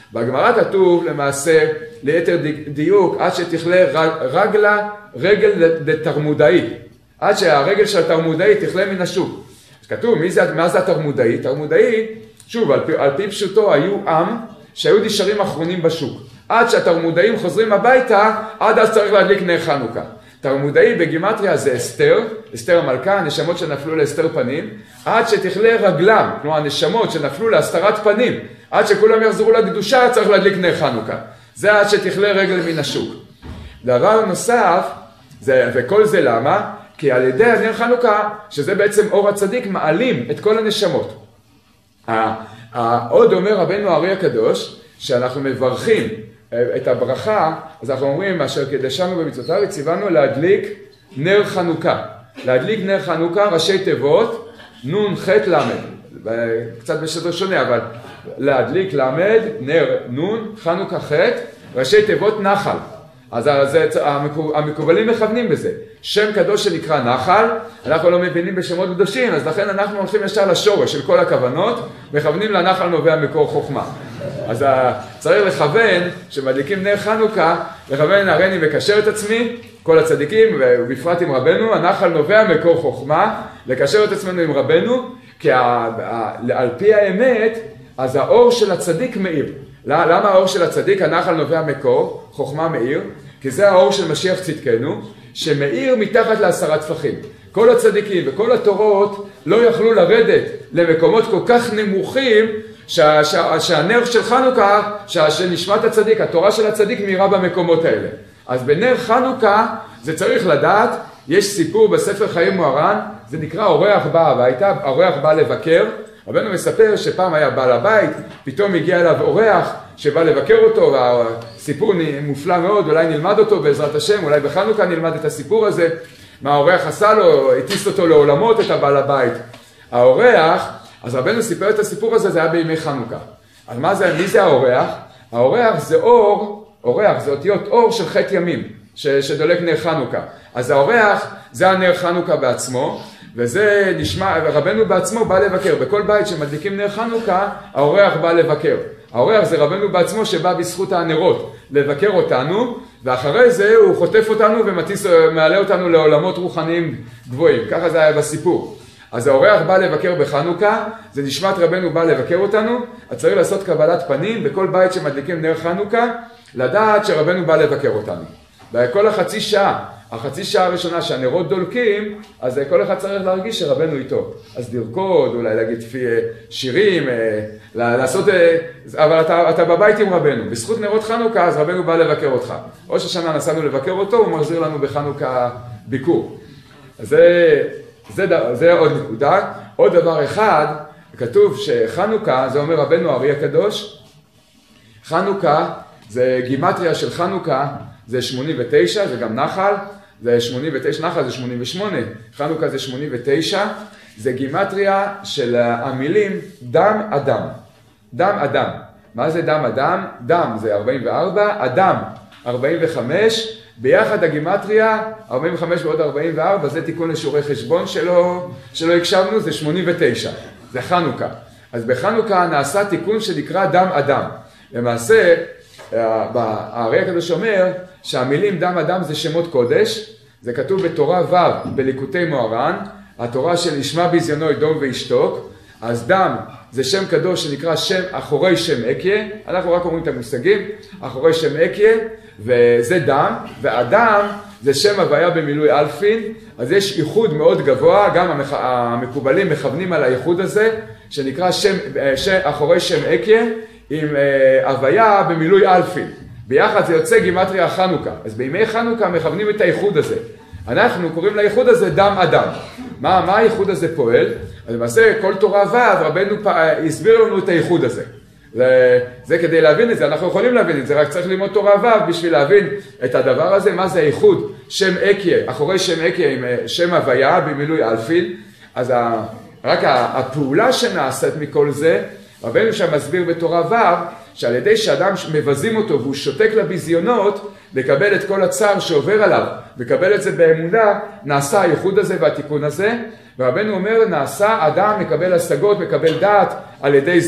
בגמרא כתוב למעשה, ליתר דיוק, עד שתכלה רגל לתרמודאי, עד שהרגל של התרמודאי תכלה מן השוק. אז כתוב, מה זה התרמודאי? תרמודאי, שוב, על פי פשוטו היו עם שהיו נשארים אחרונים בשוק. עד שהתרמודאים חוזרים הביתה, עד אז צריך להדליק נר חנוכה. תרמודאי בגימטריה זה אסתר, אסתר המלכה, הנשמות שנפלו לאסתר פנים, עד שתכלה רגלם, כלומר הנשמות שנפלו להסתרת פנים, עד שכולם יחזרו לקדושה, צריך להדליק נר חנוכה. זה עד שתכלה רגל מן השוק. דבר נוסף, וכל זה למה? כי על ידי הנר חנוכה, שזה בעצם אור הצדיק, מעלים את כל הנשמות. עוד אומר רבנו הארי הקדוש, שאנחנו מברכים את הברכה, אז אנחנו אומרים, אשר קדשנו במצוותיו, ציוונו להדליק נר חנוכה. להדליק נר חנוכה, ראשי תיבות, נון ח' למד. קצת בסדר שונה, אבל להדליק למד, נר נון, חנוכה ח', ראשי תיבות נחל. אז המקובלים מכוונים בזה. שם קדוש שנקרא נחל, אנחנו לא מבינים בשמות קדושים, אז לכן אנחנו הולכים ישר לשורש של כל הכוונות, מכוונים לנחל נובע מקור חוכמה. אז צריך לכוון, שמדליקים נר חנוכה, לכוון הריני מקשר את עצמי, כל הצדיקים, ובפרט עם רבנו, הנחל נובע מקור חוכמה, לקשר את עצמנו עם רבנו, כי על פי האמת, אז האור של הצדיק מאיר. למה האור של הצדיק? הנחל נובע מקור, חוכמה מאיר, כי זה האור של משיח צדקנו, שמאיר מתחת ל10 טפחים. כל הצדיקים וכל התורות לא יכלו לרדת למקומות כל כך נמוכים, שהנר של חנוכה, שנשמת הצדיק, התורה של הצדיק מאירה במקומות האלה. אז בנר חנוכה זה צריך לדעת, יש סיפור בספר חיי מוהר"ן, זה נקרא אורח בא הביתה, אורח בא לבקר. רבנו מספר שפעם היה בעל הבית, פתאום הגיע אליו אורח שבא לבקר אותו, והסיפור מופלא מאוד, אולי נלמד אותו בעזרת השם, אולי בחנוכה נלמד את הסיפור הזה, מה האורח עשה לו, הטיס אותו לעולמות את הבעל הבית. האורח, אז רבנו סיפר את הסיפור הזה, זה היה בימי חנוכה. אז מי זה האורח? האורח זה אורח זה אותיות אור של ח' ימים, שדולק נר חנוכה. אז האורח זה הנר חנוכה בעצמו, וזה נשמע, רבנו בעצמו בא לבקר. בכל בית שמדליקים נר חנוכה, האורח בא לבקר. האורח זה רבנו בעצמו שבא בזכות הנרות לבקר אותנו, ואחרי זה הוא חוטף אותנו ומעלה אותנו לעולמות רוחניים גבוהים. ככה זה היה בסיפור. אז האורח בא לבקר בחנוכה, זה נשמת רבנו בא לבקר אותנו, אז צריך לעשות קבלת פנים בכל בית שמדליקים נר חנוכה, לדעת שרבנו בא לבקר אותנו. בכל החצי שעה הראשונה שהנרות דולקים, אז כל אחד צריך להרגיש שרבנו איתו. אז לרקוד, אולי להגיד שירים, לעשות, אבל אתה בבית עם רבנו. בזכות נרות חנוכה, אז רבנו בא לבקר אותך. ראש השנה נסענו לבקר אותו, הוא מחזיר לנו בחנוכה ביקור. אז זה עוד נקודה. עוד דבר אחד, כתוב שחנוכה, זה אומר רבנו הארי הקדוש, חנוכה, זה גימטריה של חנוכה, זה 89, זה גם נחל, זה 89, נחל זה 88, חנוכה זה 89, זה גימטריה של המילים דם אדם. דם אדם. מה זה דם אדם? דם זה 44, אדם 45, ביחד הגימטריה 45 ועוד 44, זה תיקון לשיעורי חשבון שלא הקשבנו, זה 89, זה חנוכה. אז בחנוכה נעשה תיקון שנקרא דם אדם. למעשה, הארי הקדוש אומר שהמילים דם אדם זה שמות קודש, זה כתוב בתורה ו' בליקוטי מוהר"ן, התורה של ישמע בזיונו ידום וישתוק. אז דם זה שם קדוש שנקרא שם אחורי שם אקיה, אנחנו רק אומרים את המושגים, אחורי שם אקיה, וזה דם, ואדם זה שם הוויה במילוי אלפין, אז יש ייחוד מאוד גבוה, גם המקובלים מכוונים על הייחוד הזה, שנקרא אחורי שם אקיה, עם הוויה במילוי אלפין. ביחד זה יוצא גימטריה חנוכה. אז בימי חנוכה מכוונים את הייחוד הזה. אנחנו קוראים לייחוד הזה דם אדם. מה הייחוד הזה פועל? אז למעשה כל תורה ו' רבנו הסביר לנו את הייחוד הזה. זה כדי להבין את זה, אנחנו יכולים להבין את זה, רק צריך ללמוד תורה ו' בשביל להבין את הדבר הזה, מה זה הייחוד, שם אקיה, אחורי שם אקיה עם שם הוויה במילוי אלפין. אז רק הפעולה שנעשית מכל זה, רבנו שם מסביר בתורה ו' שעל ידי שאדם מבזים אותו והוא שותק לביזיונות, לקבל את כל הצער שעובר עליו, לקבל את זה באמונה, נעשה הייחוד הזה והתיקון הזה. ורבנו אומר, נעשה אדם מקבל השגות, מקבל דעת על ידי זה,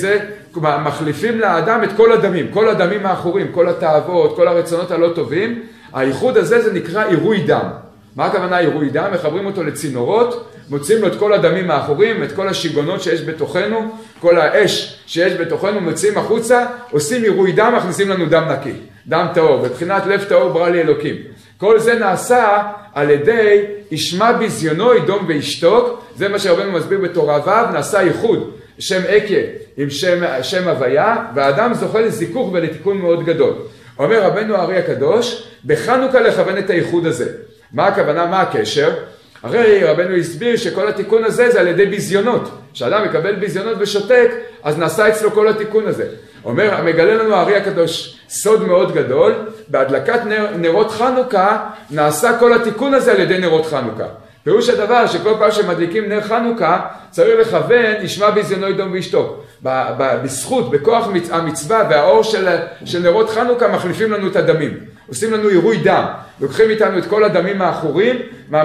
מחליפים לאדם את כל הדמים, כל הדמים האחורים, כל התאוות, כל הרצונות הלא טובים. הייחוד הזה זה נקרא עירוי דם. מה הכוונה עירוי דם? מחברים אותו לצינורות, מוצאים לו את כל הדמים האחורים, את כל השיגונות שיש בתוכנו, כל האש שיש בתוכנו, מוצאים החוצה, עושים עירוי דם, מכניסים לנו דם נקי, דם טהור, בבחינת לב טהור ברא לי אלוקים. כל זה נעשה על ידי ישמע בזיונו ידום וישתוק, זה מה שרבנו מסביר בתורה ו', נעשה ייחוד, שם אקיה עם שם הוויה, והאדם זוכה לזיכוך ולתיקון מאוד גדול. אומר רבנו הארי הקדוש, בחנוכה לכוון את הייחוד הזה. מה הכוונה, מה הקשר? הרי רבנו הסביר שכל התיקון הזה זה על ידי ביזיונות. כשאדם מקבל ביזיונות ושותק, אז נעשה אצלו כל התיקון הזה. אומר, מגלה לנו הארי הקדוש סוד מאוד גדול, בהדלקת נרות חנוכה נעשה כל התיקון הזה על ידי נרות חנוכה. פירוש הדבר שכל פעם שמדליקים נר חנוכה צריך לכוון ישמע בזיונו ידום וישתוק. בזכות, בכוח המצווה והאור של נרות חנוכה מחליפים לנו את הדמים. עושים לנו עירוי דם, לוקחים איתנו את כל הדמים האחורים,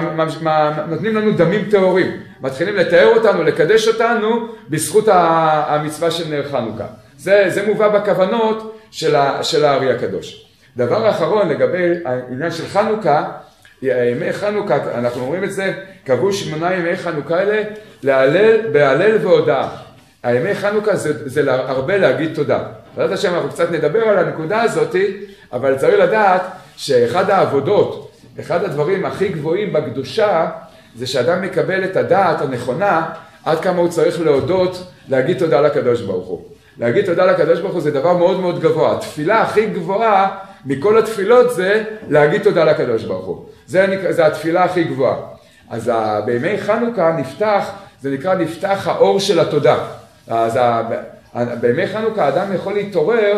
נותנים לנו דמים טהורים. מתחילים לתאר אותנו, לקדש אותנו בזכות המצווה של נר חנוכה. זה מובא בכוונות של הארי הקדוש. דבר האחרון לגבי העניין של חנוכה, ימי חנוכה, אנחנו אומרים את זה, קבעו 8 ימי חנוכה האלה, להלל, בהלל והודאה. הימי חנוכה זה הרבה להגיד תודה. בעזרת השם אנחנו קצת נדבר על הנקודה הזאת, אבל צריך לדעת שאחד העבודות, אחד הדברים הכי גבוהים בקדושה, זה שאדם מקבל את הדעת הנכונה, עד כמה הוא צריך להודות, להגיד תודה לקדוש ברוך הוא. להגיד תודה לקדוש ברוך הוא זה דבר מאוד מאוד גבוה. התפילה הכי גבוהה מכל התפילות זה להגיד תודה לקדוש ברוך הוא. זה התפילה הכי גבוהה. אז בימי חנוכה נפתח, זה נקרא נפתח האור של התודה. אז בימי חנוכה האדם יכול להתעורר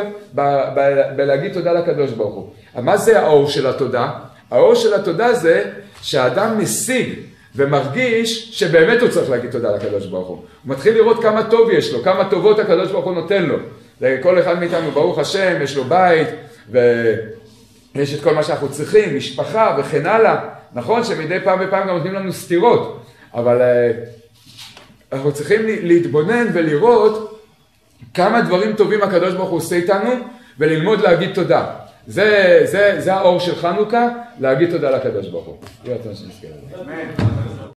בלהגיד תודה לקדוש ברוך הוא. מה זה האור של התודה? האור של התודה זה שהאדם משיג ומרגיש שבאמת הוא צריך להגיד תודה לקדוש ברוך הוא. הוא מתחיל לראות כמה טוב יש לו, כמה טובות הקדוש ברוך הוא נותן לו. לכל אחד מאיתנו ברוך השם, יש לו בית ויש את כל מה שאנחנו צריכים, משפחה וכן הלאה. נכון שמדי פעם בפעם גם נותנים לנו סתירות, אבל אנחנו צריכים להתבונן ולראות כמה דברים טובים הקדוש ברוך הוא עושה איתנו וללמוד להגיד תודה. זה האור של חנוכה, להגיד תודה לקדוש ברוך הוא.